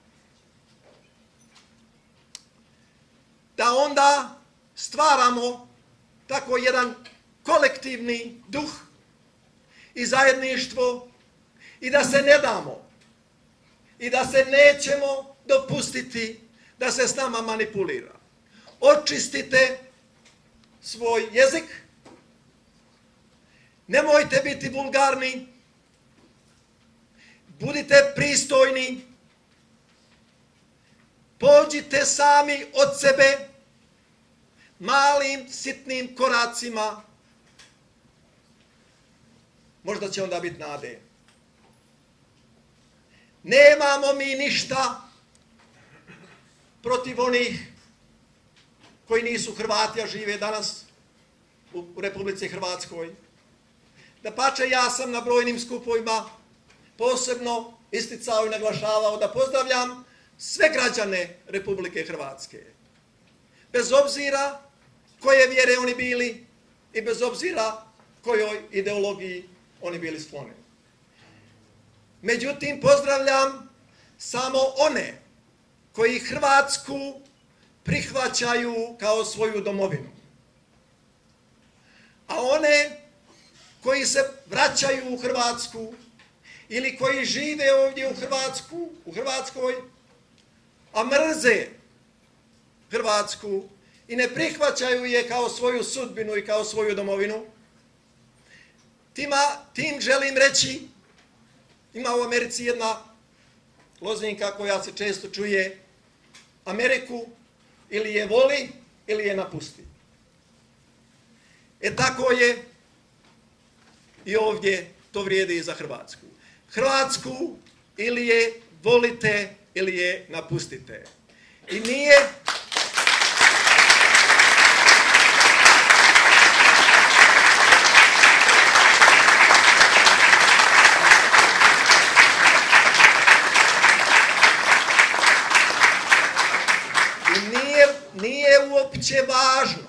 da onda stvaramo tako jedan kolektivni duh i zajedništvo i da se ne damo i da se nećemo dopustiti da se s nama manipulira. Očistite svoj jezik, nemojte biti vulgarni, budite pristojni, pođite sami od sebe malim, sitnim koracima. Možda će onda biti nade. Nemamo mi ništa protiv onih koji nisu Hrvati, a žive danas u Republici Hrvatskoj. Dapače, ja sam na brojnim skupovima posebno isticao i naglašavao da pozdravljam sve građane Republike Hrvatske. Bez obzira koje vjere oni bili i bez obzira kojoj ideologiji oni bili skloni. Međutim, pozdravljam samo one koji Hrvatsku prihvaćaju kao svoju domovinu. A one koji se vraćaju u Hrvatsku ili koji žive ovdje u Hrvatskoj, a mrze Hrvatsku i ne prihvaćaju je kao svoju sudbinu i kao svoju domovinu, tim želim reći, ima u Americi jedna lozinka koja se često čuje, Ameriku ili je voli ili je napusti. Tako je i ovdje to vrijedi i za Hrvatsku. Hrvatsku ili je volite ili je napustite. I nije... Nije uopće važno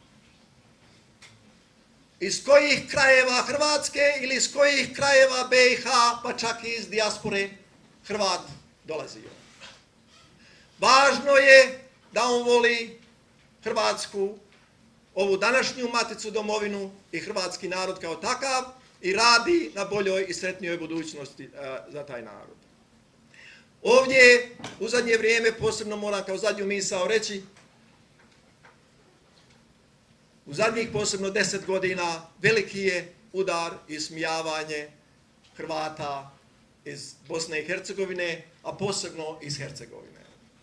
iz kojih krajeva Hrvatske ili iz kojih krajeva BiH, pa čak i iz dijaspore Hrvat dolazio. Važno je da on voli Hrvatsku, ovu današnju maticu domovinu i hrvatski narod kao takav i radi na boljoj i sretnijoj budućnosti za taj narod. Ovdje u zadnje vrijeme posebno moram kao zadnju misao reći, u zadnjih posebno 10 godina veliki je udar i smijavanje Hrvata iz Bosne i Hercegovine, a posebno iz Hercegovine.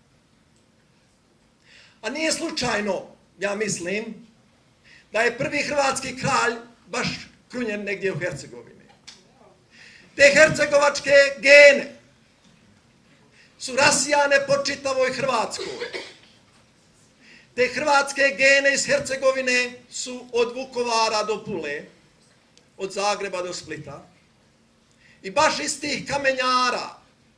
A nije slučajno, ja mislim, da je prvi hrvatski kralj baš krunjen negdje u Hercegovini. Te hercegovačke gene su rasijane po čitavoj Hrvatskoj. Te hrvatske gene iz Hercegovine su od Vukovara do Pule, od Zagreba do Splita. I baš iz tih kamenjara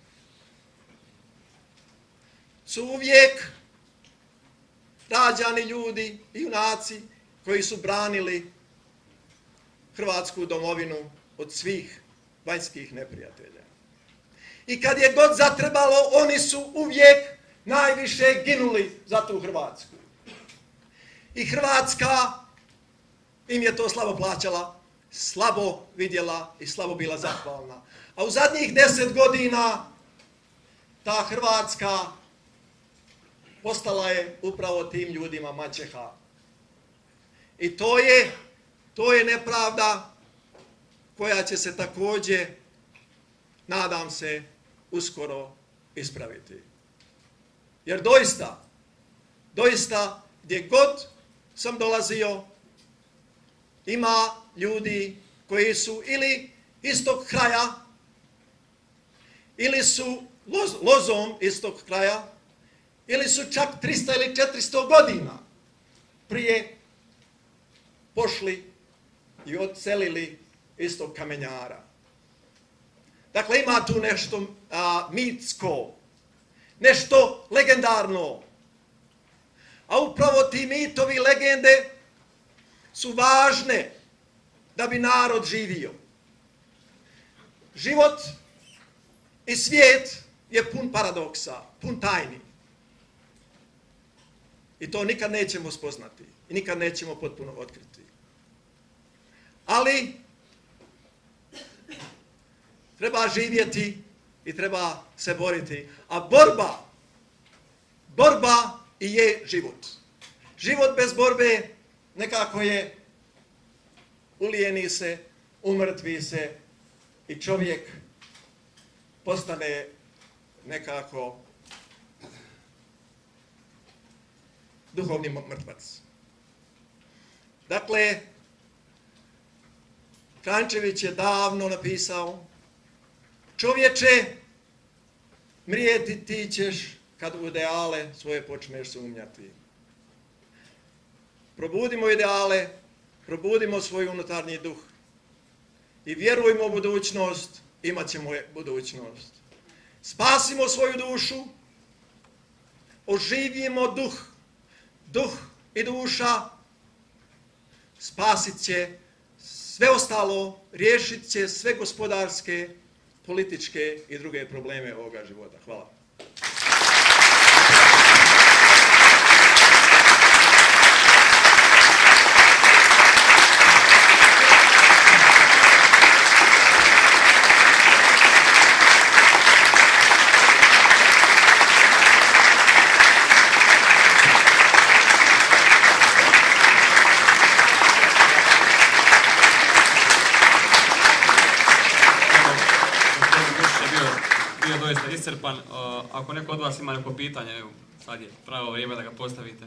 su uvijek rađani ljudi i junaci koji su branili hrvatsku domovinu od svih vanjskih neprijatelja. I kad je god zatrebalo, oni su uvijek najviše ginuli za tu Hrvatsku. I Hrvatska im je to slabo plaćala, slabo vidjela i slabo bila zahvalna. A u zadnjih 10 godina ta Hrvatska postala je upravo tim ljudima maćeha. I to je nepravda koja će se također, nadam se, uskoro ispraviti. Jer doista, gdje god sam dolazio, ima ljudi koji su ili iz tog kraja, ili su lozom iz tog kraja, ili su čak 300 ili 400 godina prije pošli i odselili iz tog kamenjara. Dakle, ima tu nešto mitsko, nešto legendarno. A upravo ti mitovi legende su važne da bi narod živio. Život i svijet je pun paradoksa, pun tajni. I to nikad nećemo spoznati i nikad nećemo potpuno otkriti. Ali treba živjeti i treba se boriti. A borba i je život. Život bez borbe nekako je ulijeni se, umrtvi se i čovjek postane nekako duhovni mrtvac. Dakle, Kranjčević je davno napisao: čovječe, mrijeti ti ćeš kad u ideale svoje počneš sumnjati. Probudimo ideale, probudimo svoj unutarnji duh i vjerujmo u budućnost, imat ćemo budućnost. Spasimo svoju dušu, oživimo duh i duša, spasit će sve ostalo, riješit će sve gospodarske, političke i druge probleme ovoga života. Hvala. iscrpan. Ako neko od vas ima neko pitanje, evo, sad je pravo vrijeme da ga postavite.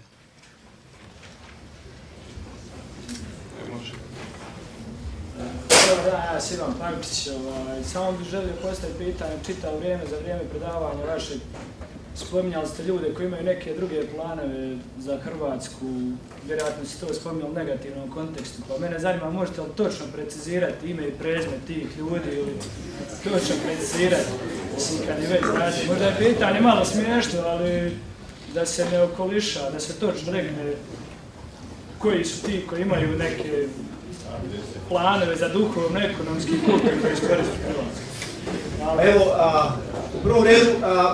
Evo, možeš. Dobar dan, ja sam Ivan Pankić. Samo bih želio postaviti pitanje čitavo vrijeme za vrijeme predavanja vašeg. Spominjali ste ljude koji imaju neke druge planove za Hrvatsku, vjerojatno ste to spominjali u negativnom kontekstu, pa mene zanima, možete li točno precizirati ime i prezime tih ljudi ili točno precizirati, kad je već znači. Možda je pitanje malo smiješno, ali da se ne okoliša, da se točno rekne koji su ti koji imaju neke planove za duhovno-ekonomski put koji iskoriste Hrvatsku. Evo, u prvom redu,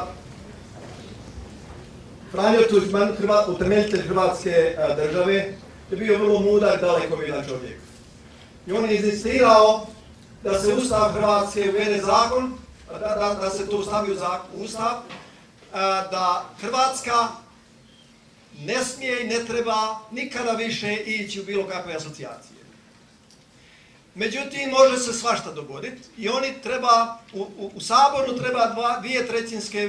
Franjo Tuđman, utemeljitelj Hrvatske države, je bio vrlo mudar, dalekovidan čovjek. I on je insistirao da se Ustav Hrvatske uvede zakon, da se to stavi u Ustav, da Hrvatska ne smije i ne treba nikada više ići u bilo kakve asocijacije. Međutim, može se svašta dogoditi i oni treba, u Saboru treba dvotrećinska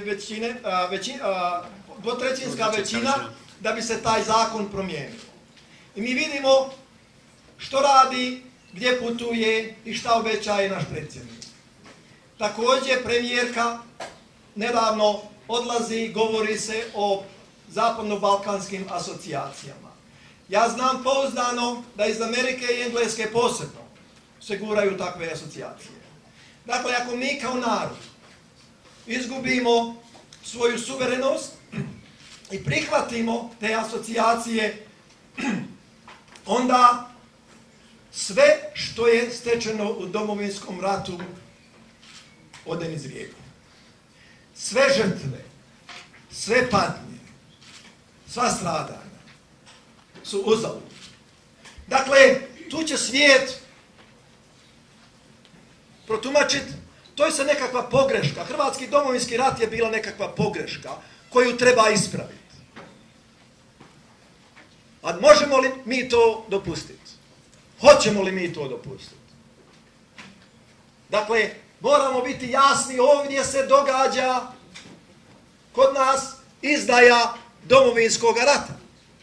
većina da bi se taj zakon promijenio. I mi vidimo što radi, gdje putuje i šta obećaje naš predsjednik. Također, premijerka nedavno odlazi, govori se o zapadno-balkanskim asocijacijama. Ja znam pouzdano da iz Amerike i Engleske posebno se guraju takve asocijacije. Dakle, ako mi kao narod izgubimo svoju suverenost i prihvatimo te asocijacije, onda sve što je stečeno u Domovinskom ratu ode niz rijeku. Sve žrtve, sve patnje, sva stradanja su uzalud. Dakle, tu će svijet protumačiti, to je se nekakva pogreška. Hrvatski domovinski rat je bila nekakva pogreška koju treba ispraviti. A možemo li mi to dopustiti? Hoćemo li mi to dopustiti? Dakle, moramo biti jasni, ovdje se događa kod nas izdaja Domovinskog rata.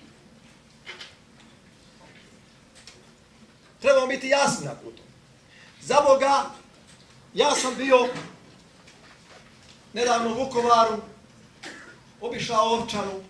Trebamo biti jasni na putu. Za Boga, ja sam bio nedavno u Vukovaru, obišao Ovčaru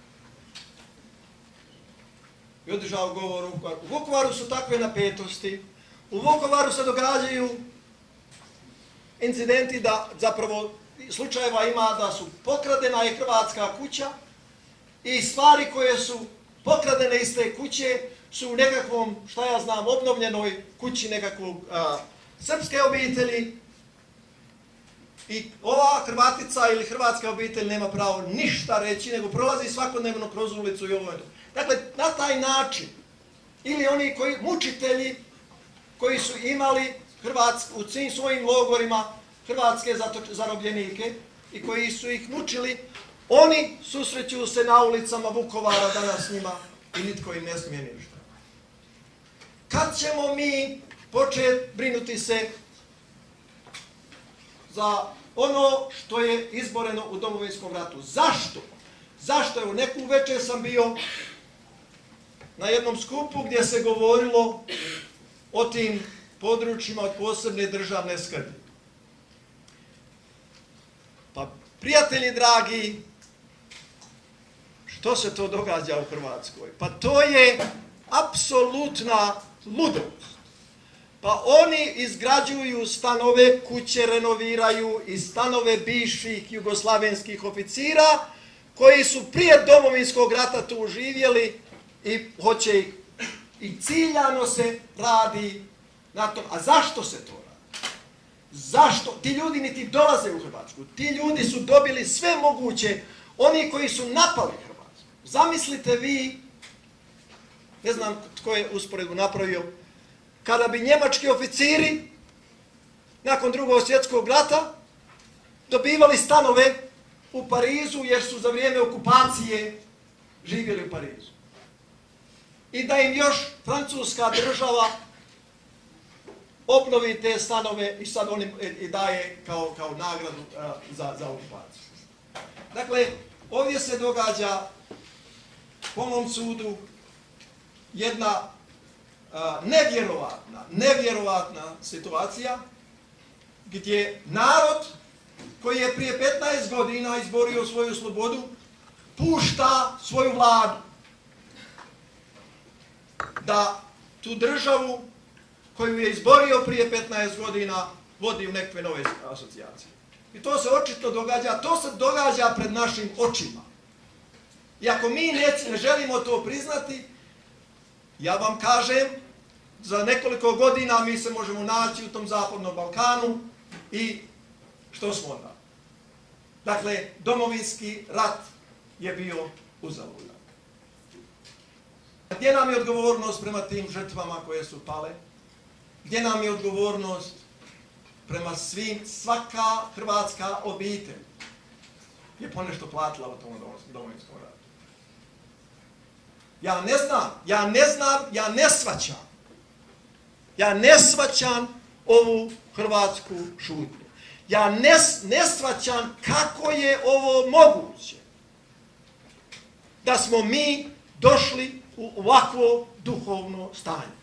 i održao govor u Vukovaru. U Vukovaru su takve napetosti. U Vukovaru se događaju incidenti da zapravo slučajeva ima da su pokradena je hrvatska kuća i stvari koje su pokradene iz te kuće su u nekakvom, šta ja znam, obnovljenoj kući nekakvog srpske obitelji i ova Hrvatica ili hrvatska obitelj nema pravo ništa reći, nego prolazi svakodnevno kroz ulicu i ovo. Dakle, na taj način, ili oni mučitelji koji su imali u svim svojim logorima hrvatske zarobljenike i koji su ih mučili, oni susreću se na ulicama Vukovara danas s njima i nitko im ne smije ništa. Kad ćemo mi početi brinuti se za ono što je izboreno u Domovinskom ratu? Zašto? Zašto? Evo, neku večer sam bio na jednom skupu gdje se govorilo o tim područjima od posebne državne skrbi. Pa, prijatelji dragi, što se to događa u Hrvatskoj? Pa to je apsolutna ludost. Pa oni izgrađuju stanove, kuće renoviraju i stanove bivših jugoslavenskih oficira koji su prije Domovinskog rata tu živjeli i hoće ih. I ciljano se radi na tom. A zašto se to radi? Zašto? Ti ljudi niti dolaze u Hrvatsku. Ti ljudi su dobili sve moguće, oni koji su napali Hrvatsku. Zamislite vi, ne znam tko je usporedbu napravio, kada bi njemački oficiri nakon Drugog svjetskog rata dobivali stanove u Parizu jer su za vrijeme okupacije živjeli u Parizu. I da im još francuska država obnovi te stanove i sad on i daje kao nagradu za okupaciju. Dakle, ovdje se događa po mom sudu jedna nevjerovatna situacija gdje narod koji je prije 15 godina izborio svoju slobodu pušta svoju vladu da tu državu koju je izborio prije 15 godina vodi u nekakve nove asocijacije. I to se očito događa, to se događa pred našim očima. I ako mi ne želimo to priznati, ja vam kažem, za nekoliko godina mi se možemo naći u tom zapadnom Balkanu i što smo onda? Dakle, domovinski rat je bio uzaludan. Gdje nam je odgovornost prema tim žrtvama koje su pale? Gdje nam je odgovornost prema svaka hrvatska obitelj je ponešto platila u tom domovinskom ratu? Ja ne shvaćam. Ja ne shvaćam ovu hrvatsku šutnju. Ja ne shvaćam kako je ovo moguće da smo mi došli u ovakvo duhovno stanje.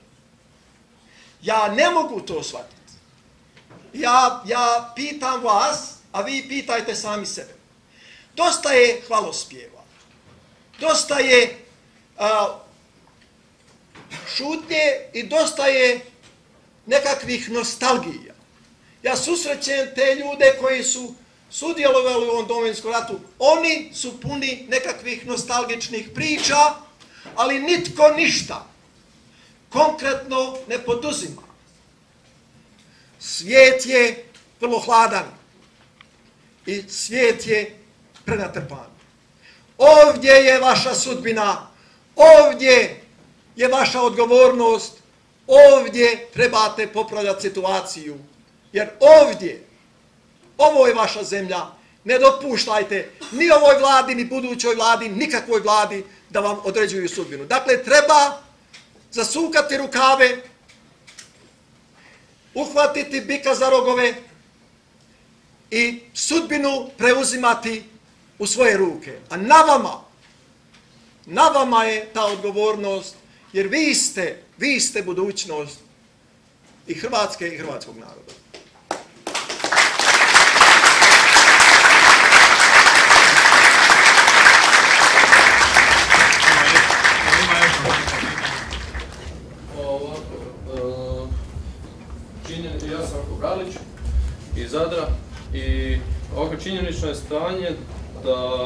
Ja ne mogu to shvatiti. Ja pitam vas, a vi pitajte sami sebe. Dosta je hvalospjeva. Dosta je šutnje i dosta je nekakvih nostalgija. Ja susrećem te ljude koji su sudjelovali u ovom domovinskom ratu. Oni su puni nekakvih nostalgičnih priča, ali nitko ništa konkretno ne poduzima. Svijet je vrlo hladan i svijet je prenatrpan. Ovdje je vaša sudbina, ovdje je vaša odgovornost, ovdje trebate popravljati situaciju. Jer ovdje, ovo je vaša zemlja, ne dopuštajte ni ovoj vladi, ni budućoj vladi, nikakvoj vladi da vam određuju sudbinu. Dakle, treba zasukati rukave, uhvatiti bika za rogove i sudbinu preuzimati u svoje ruke. A na vama je ta odgovornost, jer vi ste budućnost i Hrvatske i hrvatskog naroda. Ja sam Oko Bralić iz Zadra i ovako činjenično je stanje da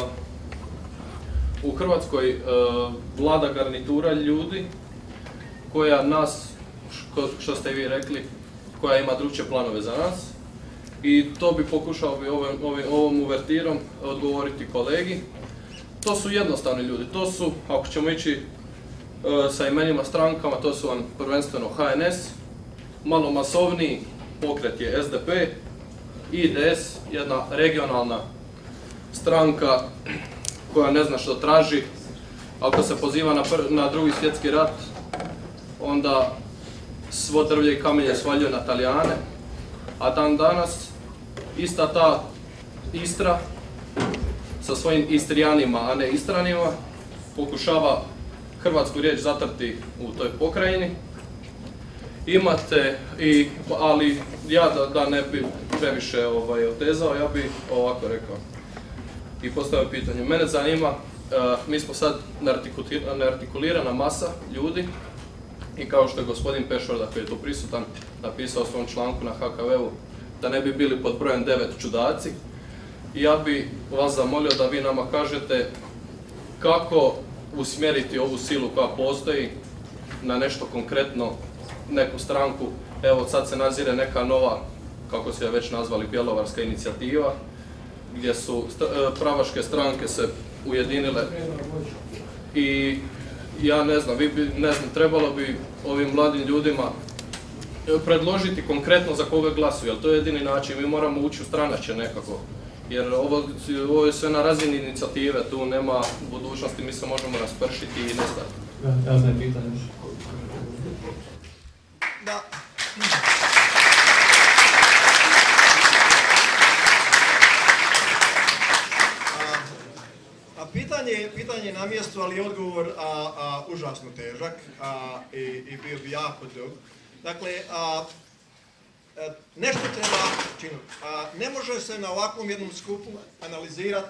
u Hrvatskoj vlada garnitura ljudi koja nas, što ste vi rekli, koja ima drugčije planove za nas i to bi pokušao ovom uvertirom odgovoriti kolegi. To su jednostavni ljudi, to su, ako ćemo ići sa imenima strankama, to su vam prvenstveno HNS, malo masovniji pokret je SDP, IDS, jedna regionalna stranka koja ne zna što traži. Ako se poziva na Drugi svjetski rat, onda svo drvlje i kamenje svaljuje na Talijane, a dan danas ista ta Istra sa svojim Istrijanima, a ne Istranima, pokušava hrvatsku riječ zatrti u toj pokrajini. Imate, ali ja da ne bi previše otezao, ja bih ovako rekao i postavio pitanje. Mene zanima, mi smo sad neartikulirana masa ljudi i kao što je gospodin Pešorda koji je tu prisutan napisao u svom članku na HKV-u da ne bi bili pod brojem 9 čudaci. I ja bih vas zamolio da vi nama kažete kako usmjeriti ovu silu koja postoji na nešto konkretno, neku stranku. Evo sad se nazire neka nova, kako su je već nazvali, bjelovarska inicijativa, gdje su pravaške stranke se ujedinile i ja ne znam, trebalo bi ovim mladim ljudima predložiti konkretno za koga glasuju, jer to je jedini način, mi moramo ući u stranačje nekako, jer ovo je sve na razini inicijative, tu nema budućnosti, mi se možemo raspršiti i nestati. Ja znam pitanje. Da. na mjestu, ali je odgovor užasno težak i bio bi jako dug. Dakle, nešto treba činiti. Ne može se na ovakvom jednom skupu analizirati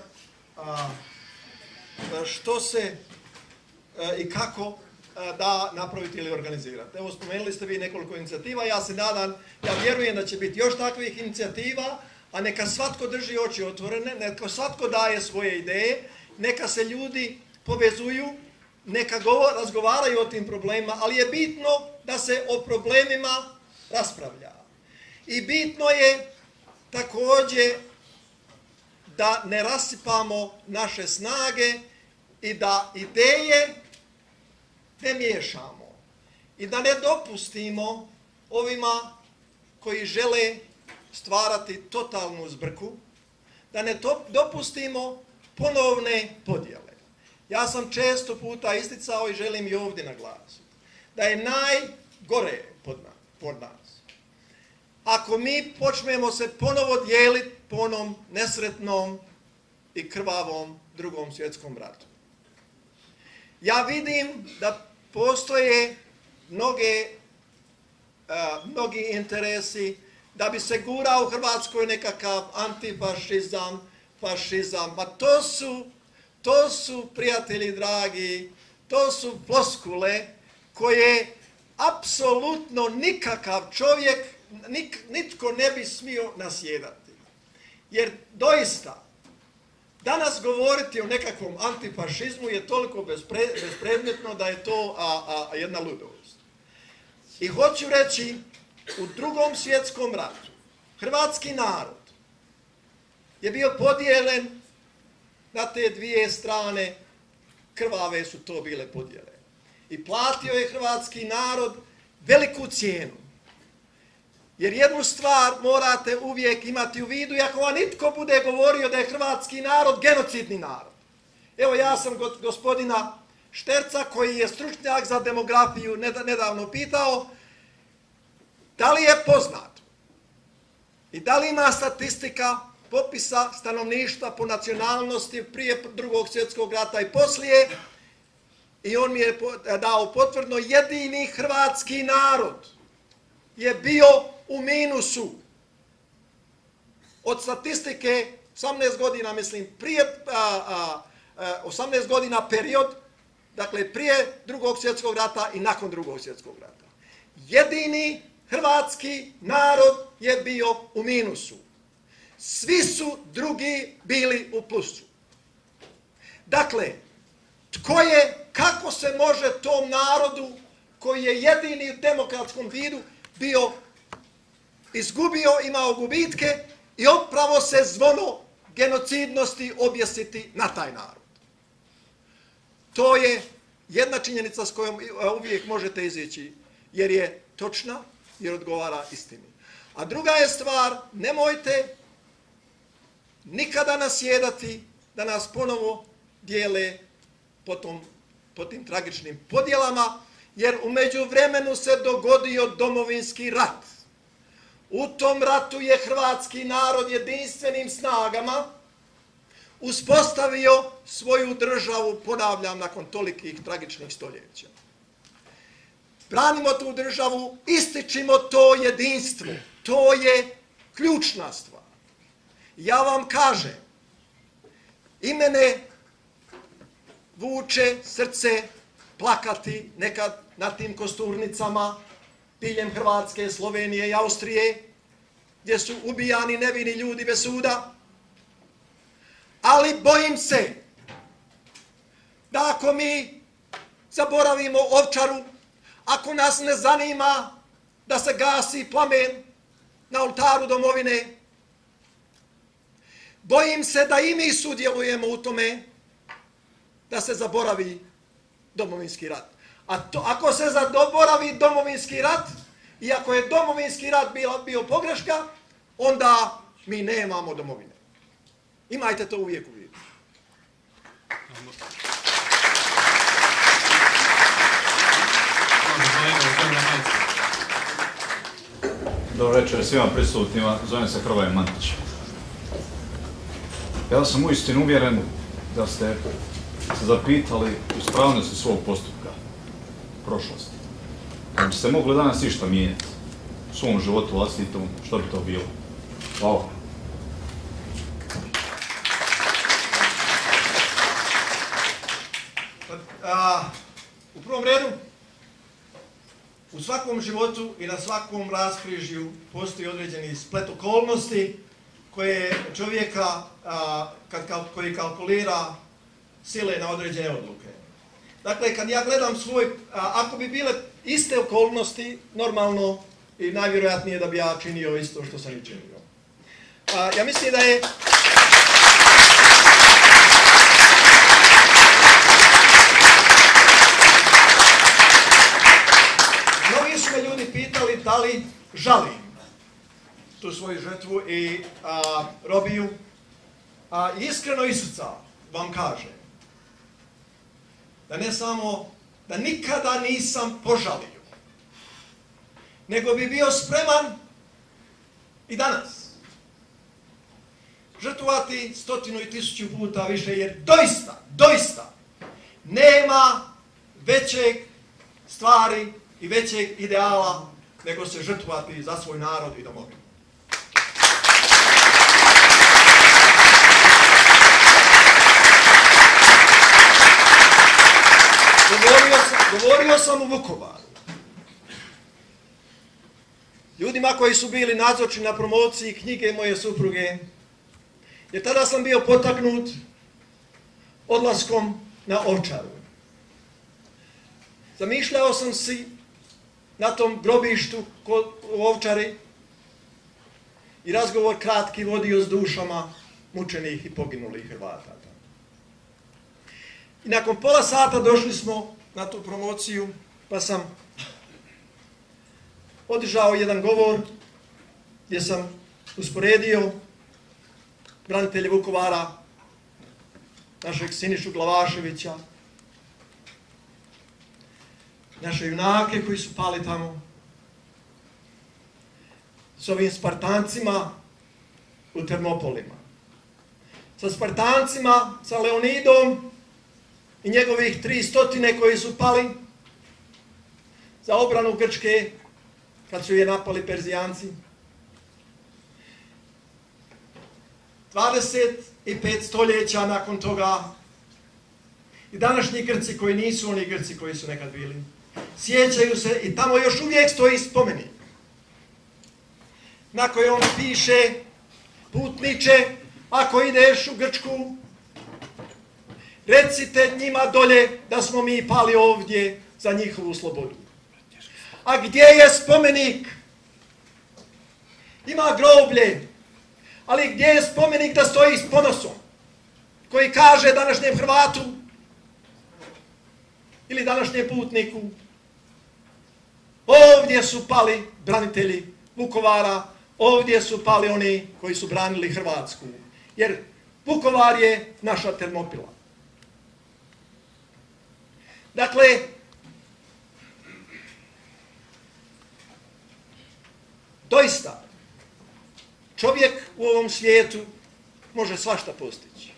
što se i kako da napraviti ili organizirati. Evo, spomenuli ste vi nekoliko inicijativa, ja se nadam, ja vjerujem da će biti još takvih inicijativa, a neka svatko drži oči otvorene, neka svatko daje svoje ideje, neka se ljudi povezuju, neka razgovaraju o tim problemima, ali je bitno da se o problemima raspravlja. I bitno je također da ne rasipamo naše snage i da ideje ne miješamo. I da ne dopustimo ovima koji žele stvarati totalnu zbrku, da ne dopustimo ponovne podjele. Ja sam često puta isticao i želim i ovdje naglasiti da je najgore pod nas ako mi počnemo se ponovo dijeliti po onom nesretnom i krvavom Drugom svjetskom ratu. Ja vidim da postoje mnogi interesi da bi se gurao u Hrvatskoj nekakav antifašizam, fašizam. Ma to su, prijatelji dragi, to su floskule koje apsolutno nikakav čovjek, nitko ne bi smio nasjedati. Jer doista, danas govoriti o nekakvom antifašizmu je toliko bespredmetno da je to jedna ludost. I hoću reći, u Drugom svjetskom ratu hrvatski narod je bio podijeljen na te dvije strane, krvave su to bile podjele. I platio je hrvatski narod veliku cijenu. Jer jednu stvar morate uvijek imati u vidu, i ako vam nitko bude govorio da je hrvatski narod genocidni narod. Evo, ja sam gospodina Šterca, koji je stručnjak za demografiju, nedavno pitao da li je poznato i da li ima statistika popisa stanovništva po nacionalnosti prije Drugog svjetskog rata i poslije, i on mi je dao potvrdno, jedini hrvatski narod je bio u minusu. Od statistike 18 godina, mislim, prije 18 godina period, dakle prije Drugog svjetskog rata i nakon Drugog svjetskog rata. Jedini hrvatski narod je bio u minusu. Svi su drugi bili u plusu. Dakle, kako se može tom narodu koji je jedini u demokratskom vidu bio izgubio, imao gubitke i upravo se zvono genocidnosti objesiti na taj narod. To je jedna činjenica s kojom uvijek možete izići, jer je točna, jer odgovara istini. A druga je stvar, nemojte nikada nasjedati da nas ponovo dijele po tim tragičnim podjelama, jer u međuvremenu se dogodio Domovinski rat. U tom ratu je hrvatski narod jedinstvenim snagama uspostavio svoju državu, ponavljam, nakon tolikih tragičnih stoljeća. Branimo tu državu, ističimo to jedinstvo. To je ključna stvar. Ja vam kažem, i mene vuče srce plakati nekad na tim kosturnicama diljem Hrvatske, Slovenije i Austrije, gdje su ubijani nevini ljudi bez suda. Ali bojim se da ako mi zaboravimo Ovčaru, ako nas ne zanima da se gasi plamen na oltaru domovine, bojim se da i mi sudjelujemo u tome da se zaboravi Domovinski rat. Ako se zaboravi Domovinski rat i ako je Domovinski rat bio pogreška, onda mi nemamo domovine. Imajte to uvijek u vidu. Dobro večer svima prisutnima, zovem se Hrvoje Mantić. Ja sam uistinu uvjeren da ste se zapitali ispravnosti svog postupka, prošlosti. Ako biste mogli danas išta mijenjati u svom životu vlastitom, što bi to bilo? Hvala. U prvom redu, u svakom životu i na svakom raskrižju postoji određeni splet okolnosti koje čovjeka koji kalkulira sile na određene odluke. Dakle, kad ja gledam ako bi bile iste okolnosti, normalno i najvjerojatnije da bi ja činio isto što sam i činio. Ja mislim da je... Mnogi su me ljudi pitali da li žalim tu svoju žrtvu i robiju. Iskreno iz srca vam kažem da ne samo da nikada nisam požalio, nego bi bio spreman i danas žrtvovati 100 i 1000 puta više, jer doista nema većeg stvari i većeg ideala nego se žrtvovati za svoj narod i domovinu. Govorio sam u Vukovaru. Ljudima koji su bili nazočni na promociji knjige moje supruge, jer tada sam bio potaknut odlaskom na Ovčaru. Zamišljao sam si na tom grobištu u Ovčari i razgovor kratki vodio s dušama mučenih i poginulih Hrvata. I nakon pola sata došli smo na tu promociju, pa sam održao jedan govor gdje sam usporedio branitelje Vukovara, našeg Sinišu Glavaševića, naše junake koji su pali tamo, s ovim Spartancima u Termopolima, sa Spartancima, sa Leonidom i njegovih 300 koji su pali za obranu Grčke kad su je napali Perzijanci. 25 stoljeća nakon toga i današnji Grci koji nisu oni Grci koji su nekad bili, sjećaju se i tamo još uvijek stoji spomenik na kojoj on piše: putniče, ako ideš u Grčku, recite njima dolje da smo mi pali ovdje za njihovu slobodu. A gdje je spomenik? Ima groblje, ali gdje je spomenik da stoji s ponosom, koji kaže današnjem Hrvatu ili današnjem putniku: ovdje su pali branitelji Vukovara, ovdje su pali oni koji su branili Hrvatsku, jer Vukovar je naša Termopila. Dakle, doista, čovjek u ovom svijetu može svašta postići.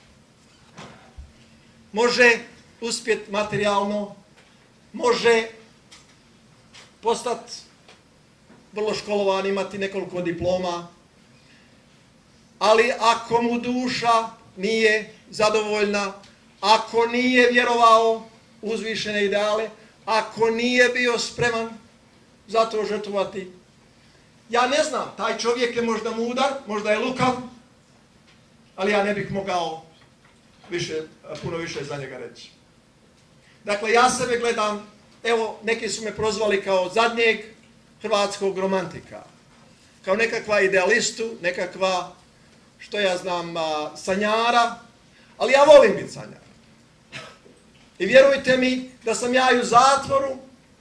Može uspjeti materijalno, može postati vrlo školovan, imati nekoliko diploma, ali ako mu duša nije zadovoljna, ako nije vjerovao u uzvišene ideale, ako nije bio spreman za to žrtvovati, ja ne znam, taj čovjek je možda mudar, možda je lukav, ali ja ne bih mogao puno više za njega reći. Dakle, ja sebe gledam, evo, neki su me prozvali kao zadnjeg hrvatskog romantika, kao nekakva idealistu, nekakva, što ja znam, sanjara, ali ja volim biti sanjar. I vjerujte mi da sam ja i u zatvoru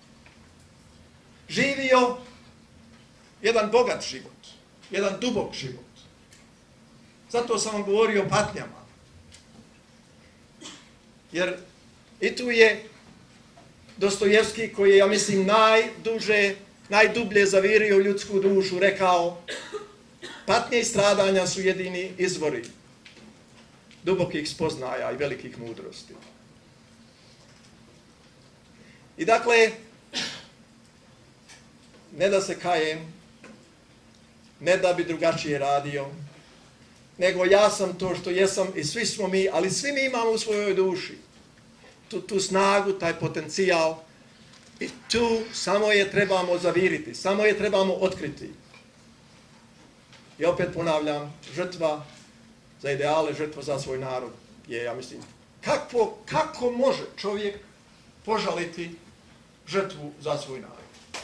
živio jedan bogat život, jedan dubok život. Zato sam vam govorio o patnjama. Jer i tu je Dostojevski, koji je, ja mislim, najdublje zavirio ljudsku dušu, rekao: patnje i stradanja su jedini izvori dubokih spoznaja i velikih mudrosti. I dakle, ne da se kajem, ne da bi drugačije radio, nego ja sam to što jesam i svi smo mi, ali svi mi imamo u svojoj duši tu snagu, taj potencijal i tu samo je trebamo zaviriti, samo je trebamo otkriti. I opet ponavljam, žrtva za ideale, žrtva za svoj narod je, ja mislim, kako može čovjek požaliti žrtvu za svoj narod?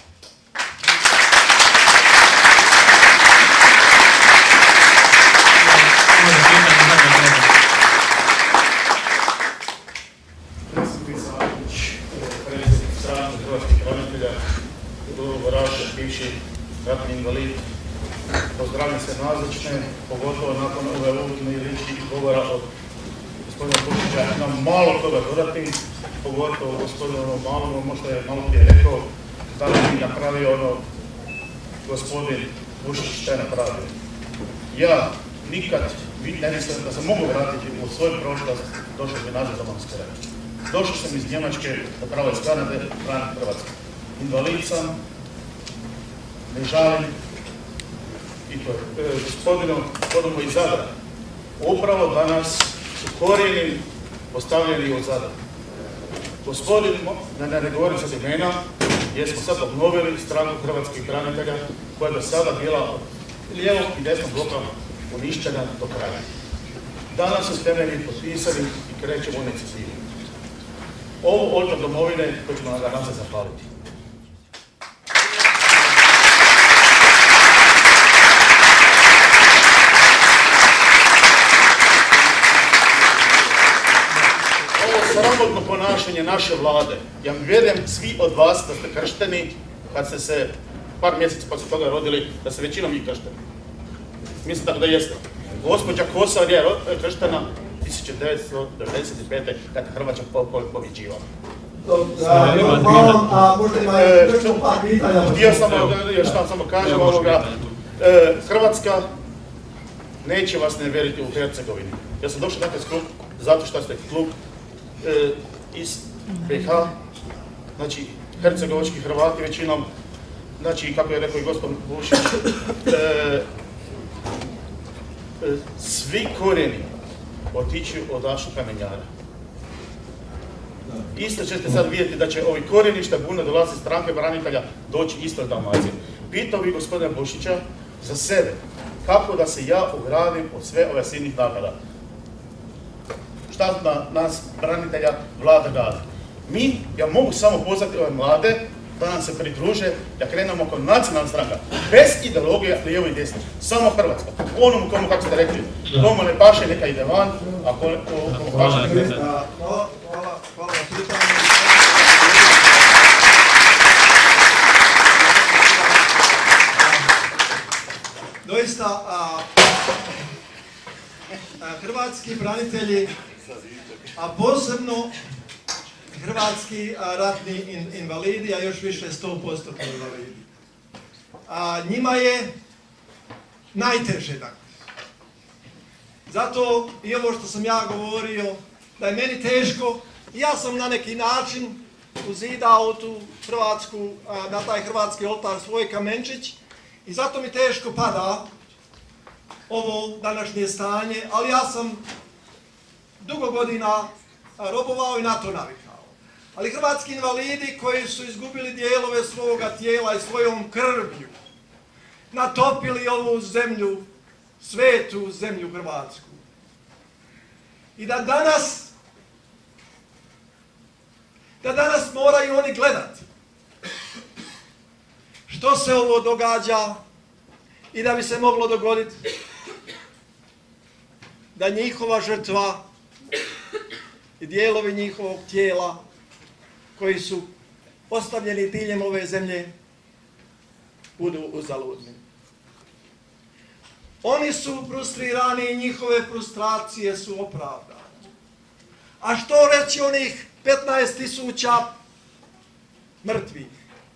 Bivši ratni invalid, pozdravljam se nazočne, pogotovo nakon ove uvodne riječi govora od gospodina Vučića. Nam malo toga dodati, pogotovo gospodinu Malom, možda je malo prije rekao da li bi napravio ono gospodin Vučić šta je napravio. Ja nikad ne mislim da sam mogu vratiti u svoju prošlost, došao bi nazad Domovinski rat. Došao sam iz Njemačke, zapravo iz Kanade, branim Hrvatske. Invalid sam, ne žalim, i to je gospodinu iz Zadra. Upravo danas su korijeni postavljeni od Zadra. Gospodin, ne govorim sad imena, jer smo sad obnovili stranku hrvatskih branitelja koja je do sada bila od lijevog i desnog bloka uništena do kraja. Danas su temelji potpisani i krećemo u inicijativu. Ovo oltar domovine koji ćemo nadam se zahvaliti. Sramotno ponašanje naše vlade. Ja vjerujem svi od vas da ste kršteni, kad ste se par mjeseca poslije toga rodili, da ste većinom njih kršteni. Mislim tako da jeste. Gospođa Kosor je krštena 1995. kad je Hrvatska pobjeđivala. Htio sam još samo kažem ovoga. Hrvatska neće vas ne vjeriti u Hercegovini. Ja sam došao dakle s klub zato što ste klub iz BiH, znači hercegovački Hrvati većinom, znači kako je rekao i gospodin Vučić, svi korijeni otići od našu kamenjara. Isto ćete sad vidjeti da će ovi korijeni što bude dolazi stranke branitelja doći isto iz Dalmacije. Pitao bi gospodina Bušića za sebe, kako da se ja ogradim od sve ove silnih napada. Šta na nas branitelja vlada radi? Ja mogu samo pozvati ove mlade da nam se pridruže, da krenemo kao nacionalna stranka, bez ideologije lijevo i desno, samo Hrvatska. Onomu komu, kako ste rekli, komu ne paše neka ide van, a komu paše neka ide van. Hvala na pitanju. Doista, hrvatski branitelji, a posebno hrvatski ratni invalidi, a još više 100% invalidi. Njima je najteže, dakle. Zato i ovo što sam ja govorio, da je meni teško, ja sam na neki način uzidao tu Hrvatsku, na taj hrvatski oltar svoj kamenčić i zato mi teško pada ovo današnje stanje, ali ja sam dugo godina robovao i na to navikao. Ali hrvatski invalidi koji su izgubili dijelove svoga tijela i svojom krvlju, natopili ovu zemlju, svetu zemlju Hrvatsku. I da danas moraju oni gledati što se ovo događa i da bi se moglo dogoditi da njihova žrtva i dijelovi njihovog tijela koji su ostavljeni diljem ove zemlje budu uzaludni. Oni su frustrirani i njihove frustracije su opravdane. A što reći onih 15.000 mrtvih?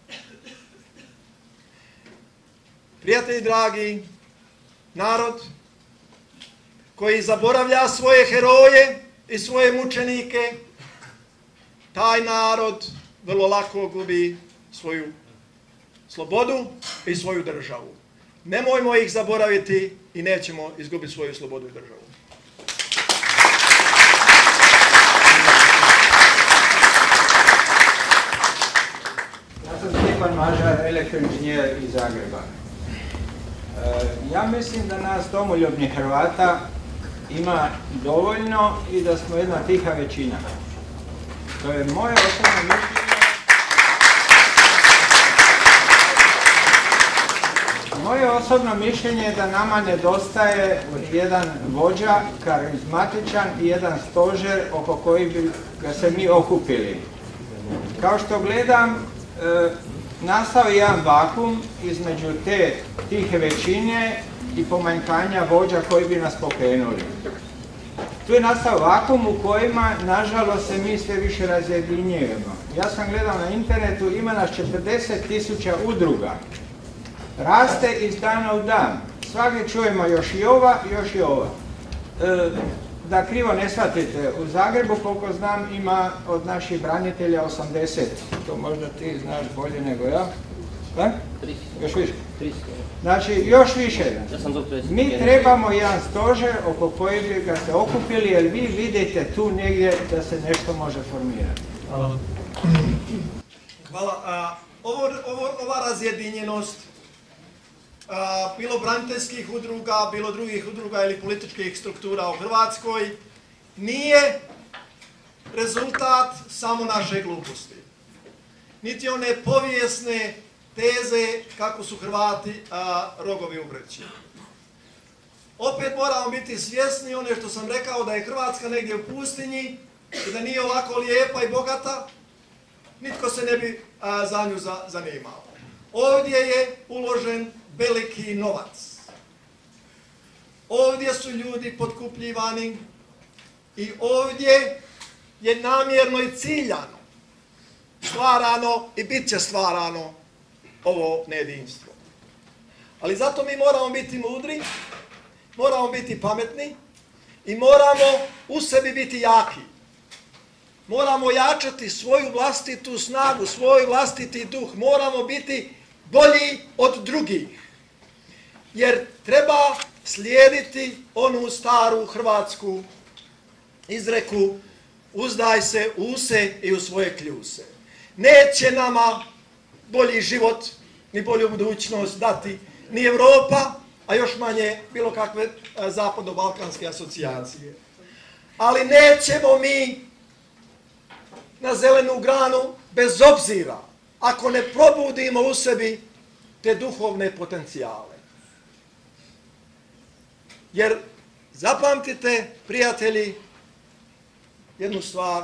Prijatelji dragi, narod koji zaboravlja svoje heroje i svoje mučenike, taj narod vrlo lako gubi svoju slobodu i svoju državu. Nemojmo ih zaboraviti i nećemo izgubiti svoju slobodu i državu. Ja sam Stjepan Mažar, elektroinženjer iz Zagreba. Ja mislim da nas domoljubnih Hrvata ima dovoljno i da smo jedna tiha većina. To je moje osobno mišljenje. Moje osobno mišljenje je da nama nedostaje jedan vođa, karizmatičan i jedan stožer oko kojih bi ga se mi okupili. Kao što gledam, nastao je jedan vakum između te tihe većine i pomanjkanja vođa koji bi nas pokrenuli. Tu je nastao vakum u kojima, nažalost, se mi sve više razjedinjujemo. Ja sam gledao na internetu, ima nas 40.000 udruga. Raste iz dana u dan. Svaki čujemo još i ova, još i ova. Da krivo ne shvatite, u Zagrebu, koliko znam, ima od naših branitelja 80. To možda ti znaš bolje nego ja. Da? 300. Još više? 300. Znači, još više. Ja sam Mi trebamo jedan stožer oko kojeg bi ga se okupili, jer vi vidite tu negdje da se nešto može formirati. Hvala. Hvala. Ova razjedinjenost, bilo braniteljskih udruga, bilo drugih udruga ili političkih struktura u Hrvatskoj, nije rezultat samo naše gluposti. Niti one povijesne teze kako su Hrvati rogovi u vreći. Opet moramo biti svjesni one što sam rekao, da je Hrvatska negdje u pustinji i da nije ovako lijepa i bogata, nitko se ne bi za nju zanimao. Ovdje je uložen veliki novac. Ovdje su ljudi potkupljivani i ovdje je namjerno i ciljano stvarano i bit će stvarano ovo nejedinstvo. Ali zato mi moramo biti mudri, moramo biti pametni i moramo u sebi biti jaki. Moramo jačati svoju vlastitu snagu, svoj vlastiti duh. Moramo biti bolji od drugih. Jer treba slijediti onu staru hrvatsku izreku: uzdaj se u se i u svoje kljuse. Neće nama bolji život ni bolju budućnost dati ni Europa, a još manje bilo kakve zapadno-balkanske asocijacije. Ali nećemo mi na zelenu granu bez obzira ako ne probudimo u sebi te duhovne potencijale. Jer zapamtite, prijatelji, jednu stvar.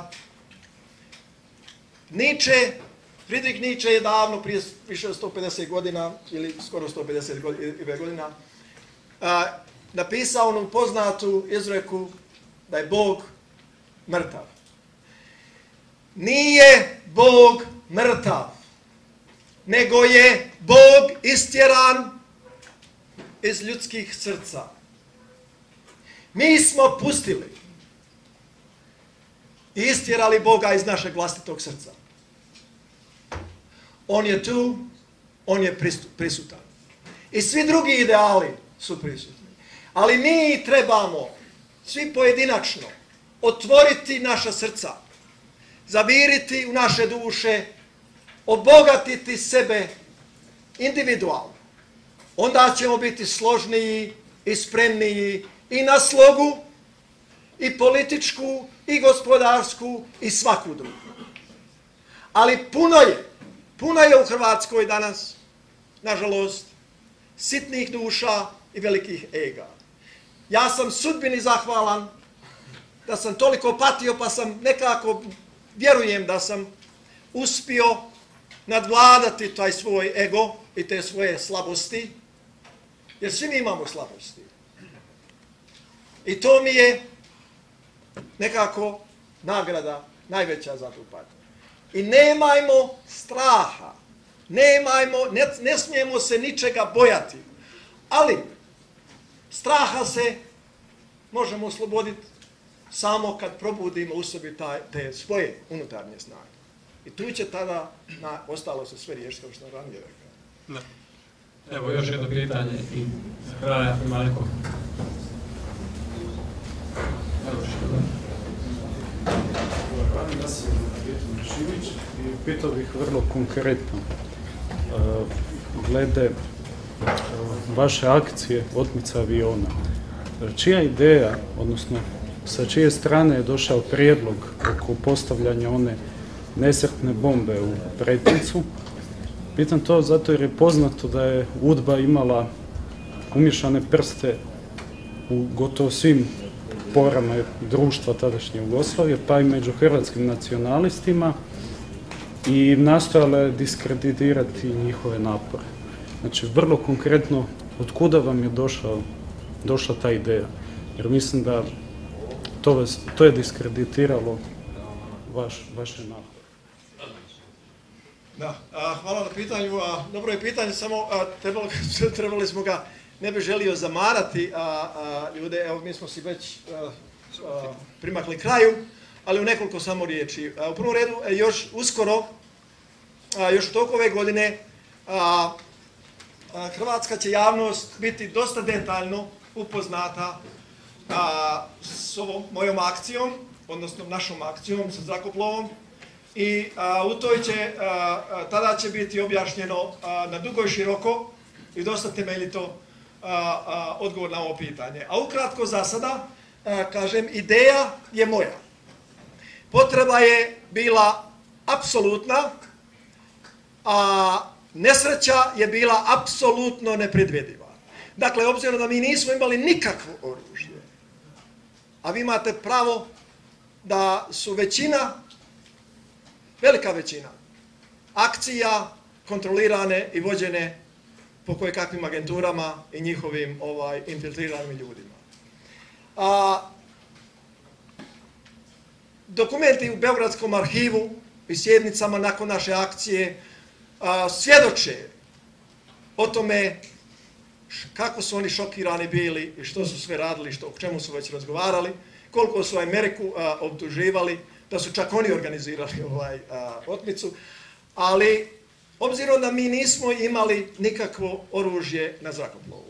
Friedrich Nietzsche je davno, prije više od 150 godina, ili skoro 150 godina, napisao onu poznatu izreku da je Bog mrtav. Nije Bog mrtav, nego je Bog istjeran iz ljudskih srca. Mi smo pustili i istjerali Boga iz našeg vlastitog srca. On je tu, on je prisutan. I svi drugi ideali su prisutni. Ali mi trebamo, svi pojedinačno, otvoriti naša srca, zaviriti u naše duše, obogatiti sebe individualno. Onda ćemo biti složniji i spremniji i na slogu, i političku, i gospodarsku, i svaku drugu. Ali puno je u Hrvatskoj danas, nažalost, sitnih duša i velikih ega. Ja sam sudbini zahvalan da sam toliko patio, pa sam nekako, vjerujem da sam uspio nadvladati taj svoj ego i te svoje slabosti, jer svi mi imamo slabosti. I to mi je nekako nagrada najveća za tu patnju. I nemajmo straha, ne smijemo se ničega bojati, ali straha se možemo osloboditi samo kad probudimo u sebi te svoje unutarnje snage. I tu će tada ostalo se sve riješiti, kao što sam ranije rekao. Da. Evo još jedno pitanje i za kraj ako ima neko. Ja sam Vjetan Šivić i pitao bih vrlo konkretno glede vaše akcije otmica aviona. Čija ideja, odnosno sa čije strane je došao prijedlog oko postavljanja one nesretne bombe u Pretincu? Pitam to zato jer je poznato da je UDBA imala umiješane prste u gotovo svim porama društva tadašnje Jugoslavije, pa i među hrvatskim nacionalistima i nastojala je diskreditirati njihove napore. Znači, vrlo konkretno, od kuda vam je došla ta ideja? Jer mislim da to je diskreditiralo vaše napore. Da, hvala na pitanju. Dobro je pitanje, samo trebali smo ga, ne bi želio zamarati ljude, evo mi smo si već primakli kraju, ali u nekoliko samo riječi. U prvom redu, još uskoro, još u toku ove godine, hrvatska će javnost biti dosta detaljno upoznata s ovom mojom akcijom, odnosno našom akcijom sa zrakoplovom. I u toj će, tada će biti objašnjeno na dugo i široko i dosta temeljito odgovor na ovo pitanje. A ukratko za sada, kažem, ideja je moja. Potreba je bila apsolutna, a nesreća je bila apsolutno nepredvidiva. Dakle, obzirom da mi nismo imali nikakvo oružje, a vi imate pravo da su velika većina akcija kontrolirane i vođene po kojekakvim agenturama i njihovim infiltriranim ljudima. Dokumenti u Beogradskom arhivu i sjednicama nakon naše akcije svjedoče o tome kako su oni šokirani bili i što su sve radili, o čemu su već razgovarali, koliko su Ameriku optuživali, da su čak oni organizirali otmicu, ali obzirom da mi nismo imali nikakvo oružje na zrakoplovu,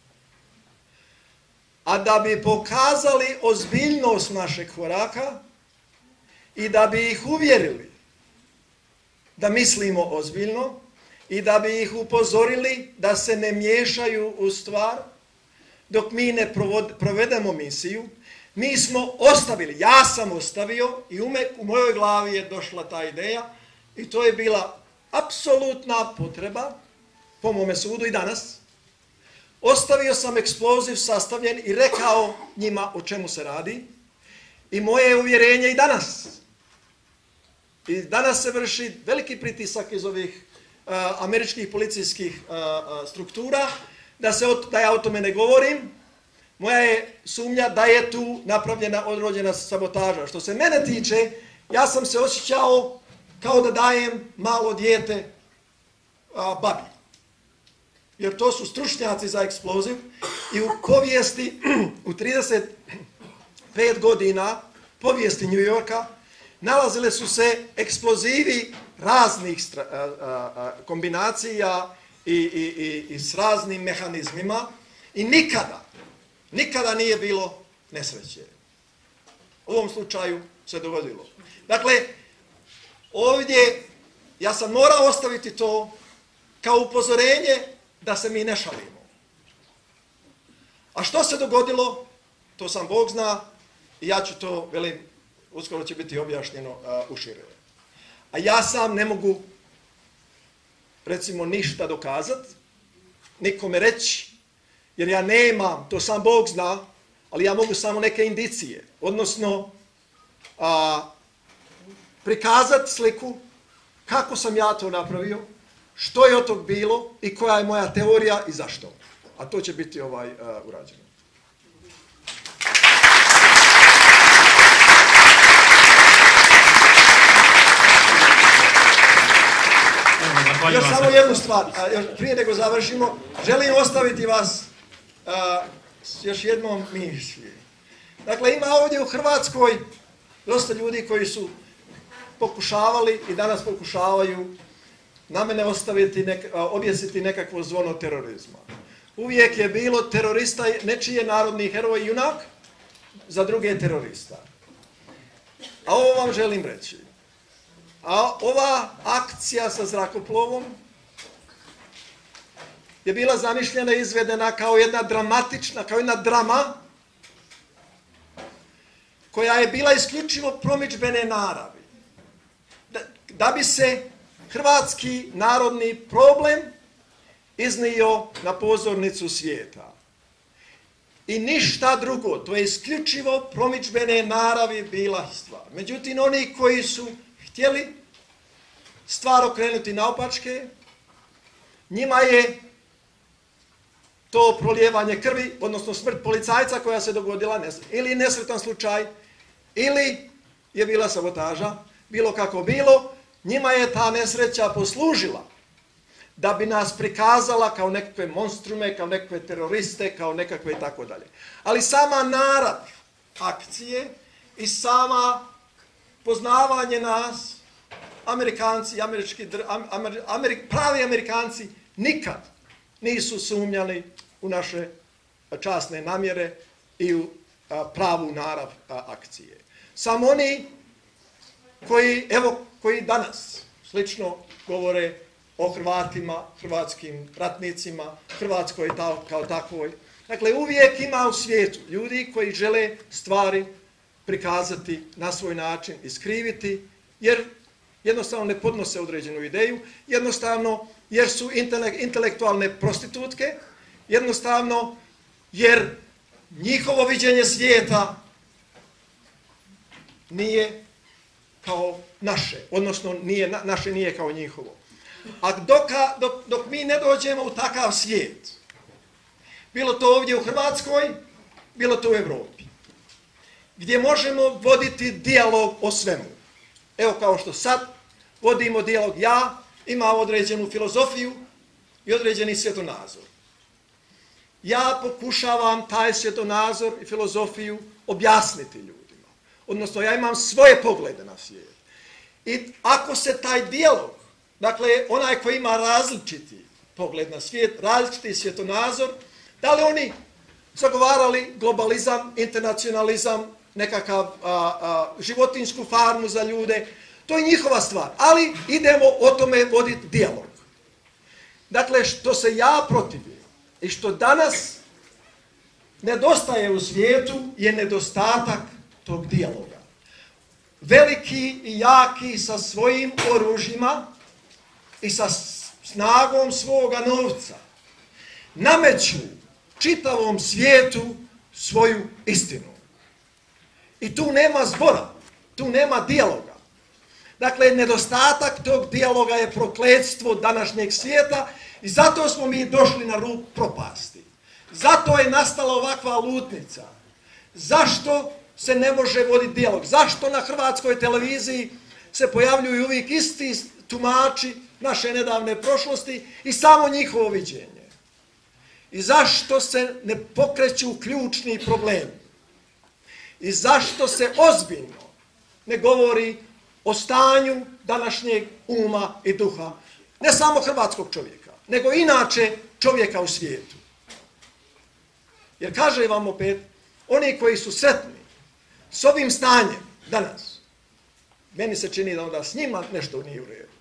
a da bi pokazali ozbiljnost našeg koraka i da bi ih uvjerili da mislimo ozbiljno i da bi ih upozorili da se ne miješaju u stvar dok mi ne provedemo misiju, mi smo ostavili, ja sam ostavio i u mojoj glavi je došla ta ideja i to je bila apsolutna potreba, po mome sudu i danas. Ostavio sam eksploziv sastavljen i rekao njima o čemu se radi i moje je uvjerenje i danas. I danas se vrši veliki pritisak iz ovih američkih policijskih struktura da ja o tome ne govorim. Moja je sumnja da je tu napravljena određena sabotaža. Što se mene tiče, ja sam se osjećao kao da dajem malo dijete babi. Jer to su stručnjaci za eksploziv i u povijesti, u 35 godina povijesti New Yorka, nalazile su se eksplozivi raznih kombinacija i s raznim mehanizmima i nikada nije bilo nesreće. U ovom slučaju se dogodilo. Dakle, ovdje ja sam morao ostaviti to kao upozorenje da se mi ne šalimo. A što se dogodilo, to sam Bog zna i ja ću to, velim, uskoro će biti objašnjeno ušire. A ja sam ne mogu, recimo, ništa dokazati, nikome reći, jer ja nemam, to sam Bog zna, ali ja mogu samo neke indicije, odnosno prikazati sliku kako sam ja to napravio, što je od tog bilo i koja je moja teorija i zašto. A to će biti urađeno. Još samo jednu stvar, prije nego završimo, želim ostaviti vas s još jednom mišlji. Dakle, ima ovdje u Hrvatskoj dosta ljudi koji su pokušavali i danas pokušavaju na mene objesiti nekakvo zvono terorizma. Uvijek je bilo terorista, nečiji je narodni heroj i junak, za druge je terorista. A ovo vam želim reći. A ova akcija sa zrakoplovom je bila zamišljena i izvedena kao jedna dramatična, kao jedna drama koja je bila isključivo promidžbene naravi. Da bi se hrvatski narodni problem iznio na pozornicu svijeta. I ništa drugo, to je isključivo promidžbene naravi bila stvar. Međutim, oni koji su htjeli stvar okrenuti naopačke, njima je to prolijevanje krvi, odnosno smrt policajca koja se dogodila, ili nesretan slučaj, ili je bila sabotaža, bilo kako bilo, njima je ta nesreća poslužila da bi nas prikazala kao nekakve monstrume, kao nekakve teroriste, kao nekakve i tako dalje. Ali sama narav akcije i sama poznavanje nas, Amerikanci, pravi Amerikanci nikad nisu sumnjali u naše časne namjere i u pravu narav akcije. Samo oni koji danas slično govore o Hrvatima, hrvatskim ratnicima, Hrvatskoj kao takvoj. Dakle, uvijek ima u svijetu ljudi koji žele stvari prikazati na svoj način, iskriviti, jer jednostavno ne podnose određenu ideju, jednostavno jer su intelektualne prostitutke, jednostavno jer njihovo viđenje svijeta nije kao naše, odnosno naše nije kao njihovo. A dok mi ne dođemo u takav svijet, bilo to ovdje u Hrvatskoj, bilo to u Europi, gdje možemo voditi dijalog o svemu. Evo kao što sad vodimo dijalog, ja imam određenu filozofiju i određeni svjetonazor. Ja pokušavam taj svjetonazor i filozofiju objasniti ljudima. Odnosno, ja imam svoje poglede na svijet. I ako se taj dijalog, dakle, onaj koji ima različiti pogled na svijet, različiti svjetonazor, da li oni zagovarali globalizam, internacionalizam, nekakav životinsku farmu za ljude, to je njihova stvar. Ali idemo o tome voditi dijalog. Dakle, što se ja protivim i što danas nedostaje u svijetu je nedostatak tog dijaloga. Veliki i jaki sa svojim oružjima i sa snagom svoga novca nameću čitavom svijetu svoju istinu. I tu nema zbora, tu nema dijaloga. Dakle, nedostatak tog dijaloga je prokletstvo današnjeg svijeta i zato smo mi došli na rub propasti. Zato je nastala ovakva lutnica. Zašto se ne može voditi dijalog? Zašto na hrvatskoj televiziji se pojavljuju uvijek isti tumači naše nedavne prošlosti i samo njihovo viđenje? I zašto se ne pokreću ključni problemi? I zašto se ozbiljno ne govori o stanju današnjeg uma i duha, ne samo hrvatskog čovjeka, nego inače čovjeka u svijetu? Jer kaže vam opet, oni koji su sretni s ovim stanjem danas, meni se čini da onda s njima nešto nije u redu.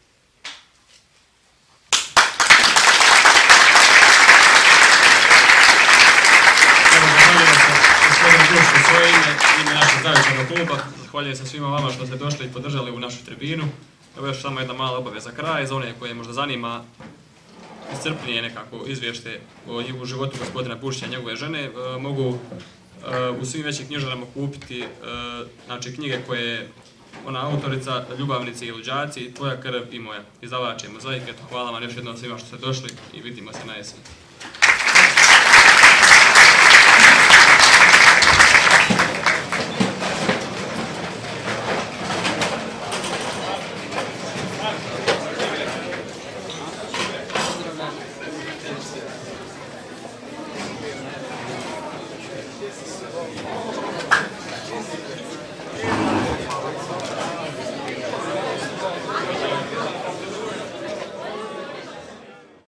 Ime našeg zavičnog kluba, zahvaljujem se svima vama što ste došli i podržali u našu tribinu. Evo još samo jedna mala obaveza za kraj, za one koje možda zanima iscrpnije nekako izvješte o životu gospodina Pušića i njegove žene, mogu u svim većim knjižarama kupiti knjige koje ona autorica, Ljubavnici i luđaci, Tvoja krv i moja. Izdavač je Mozaik. Hvala vam još jednom svima što ste došli i vidimo se na jesen.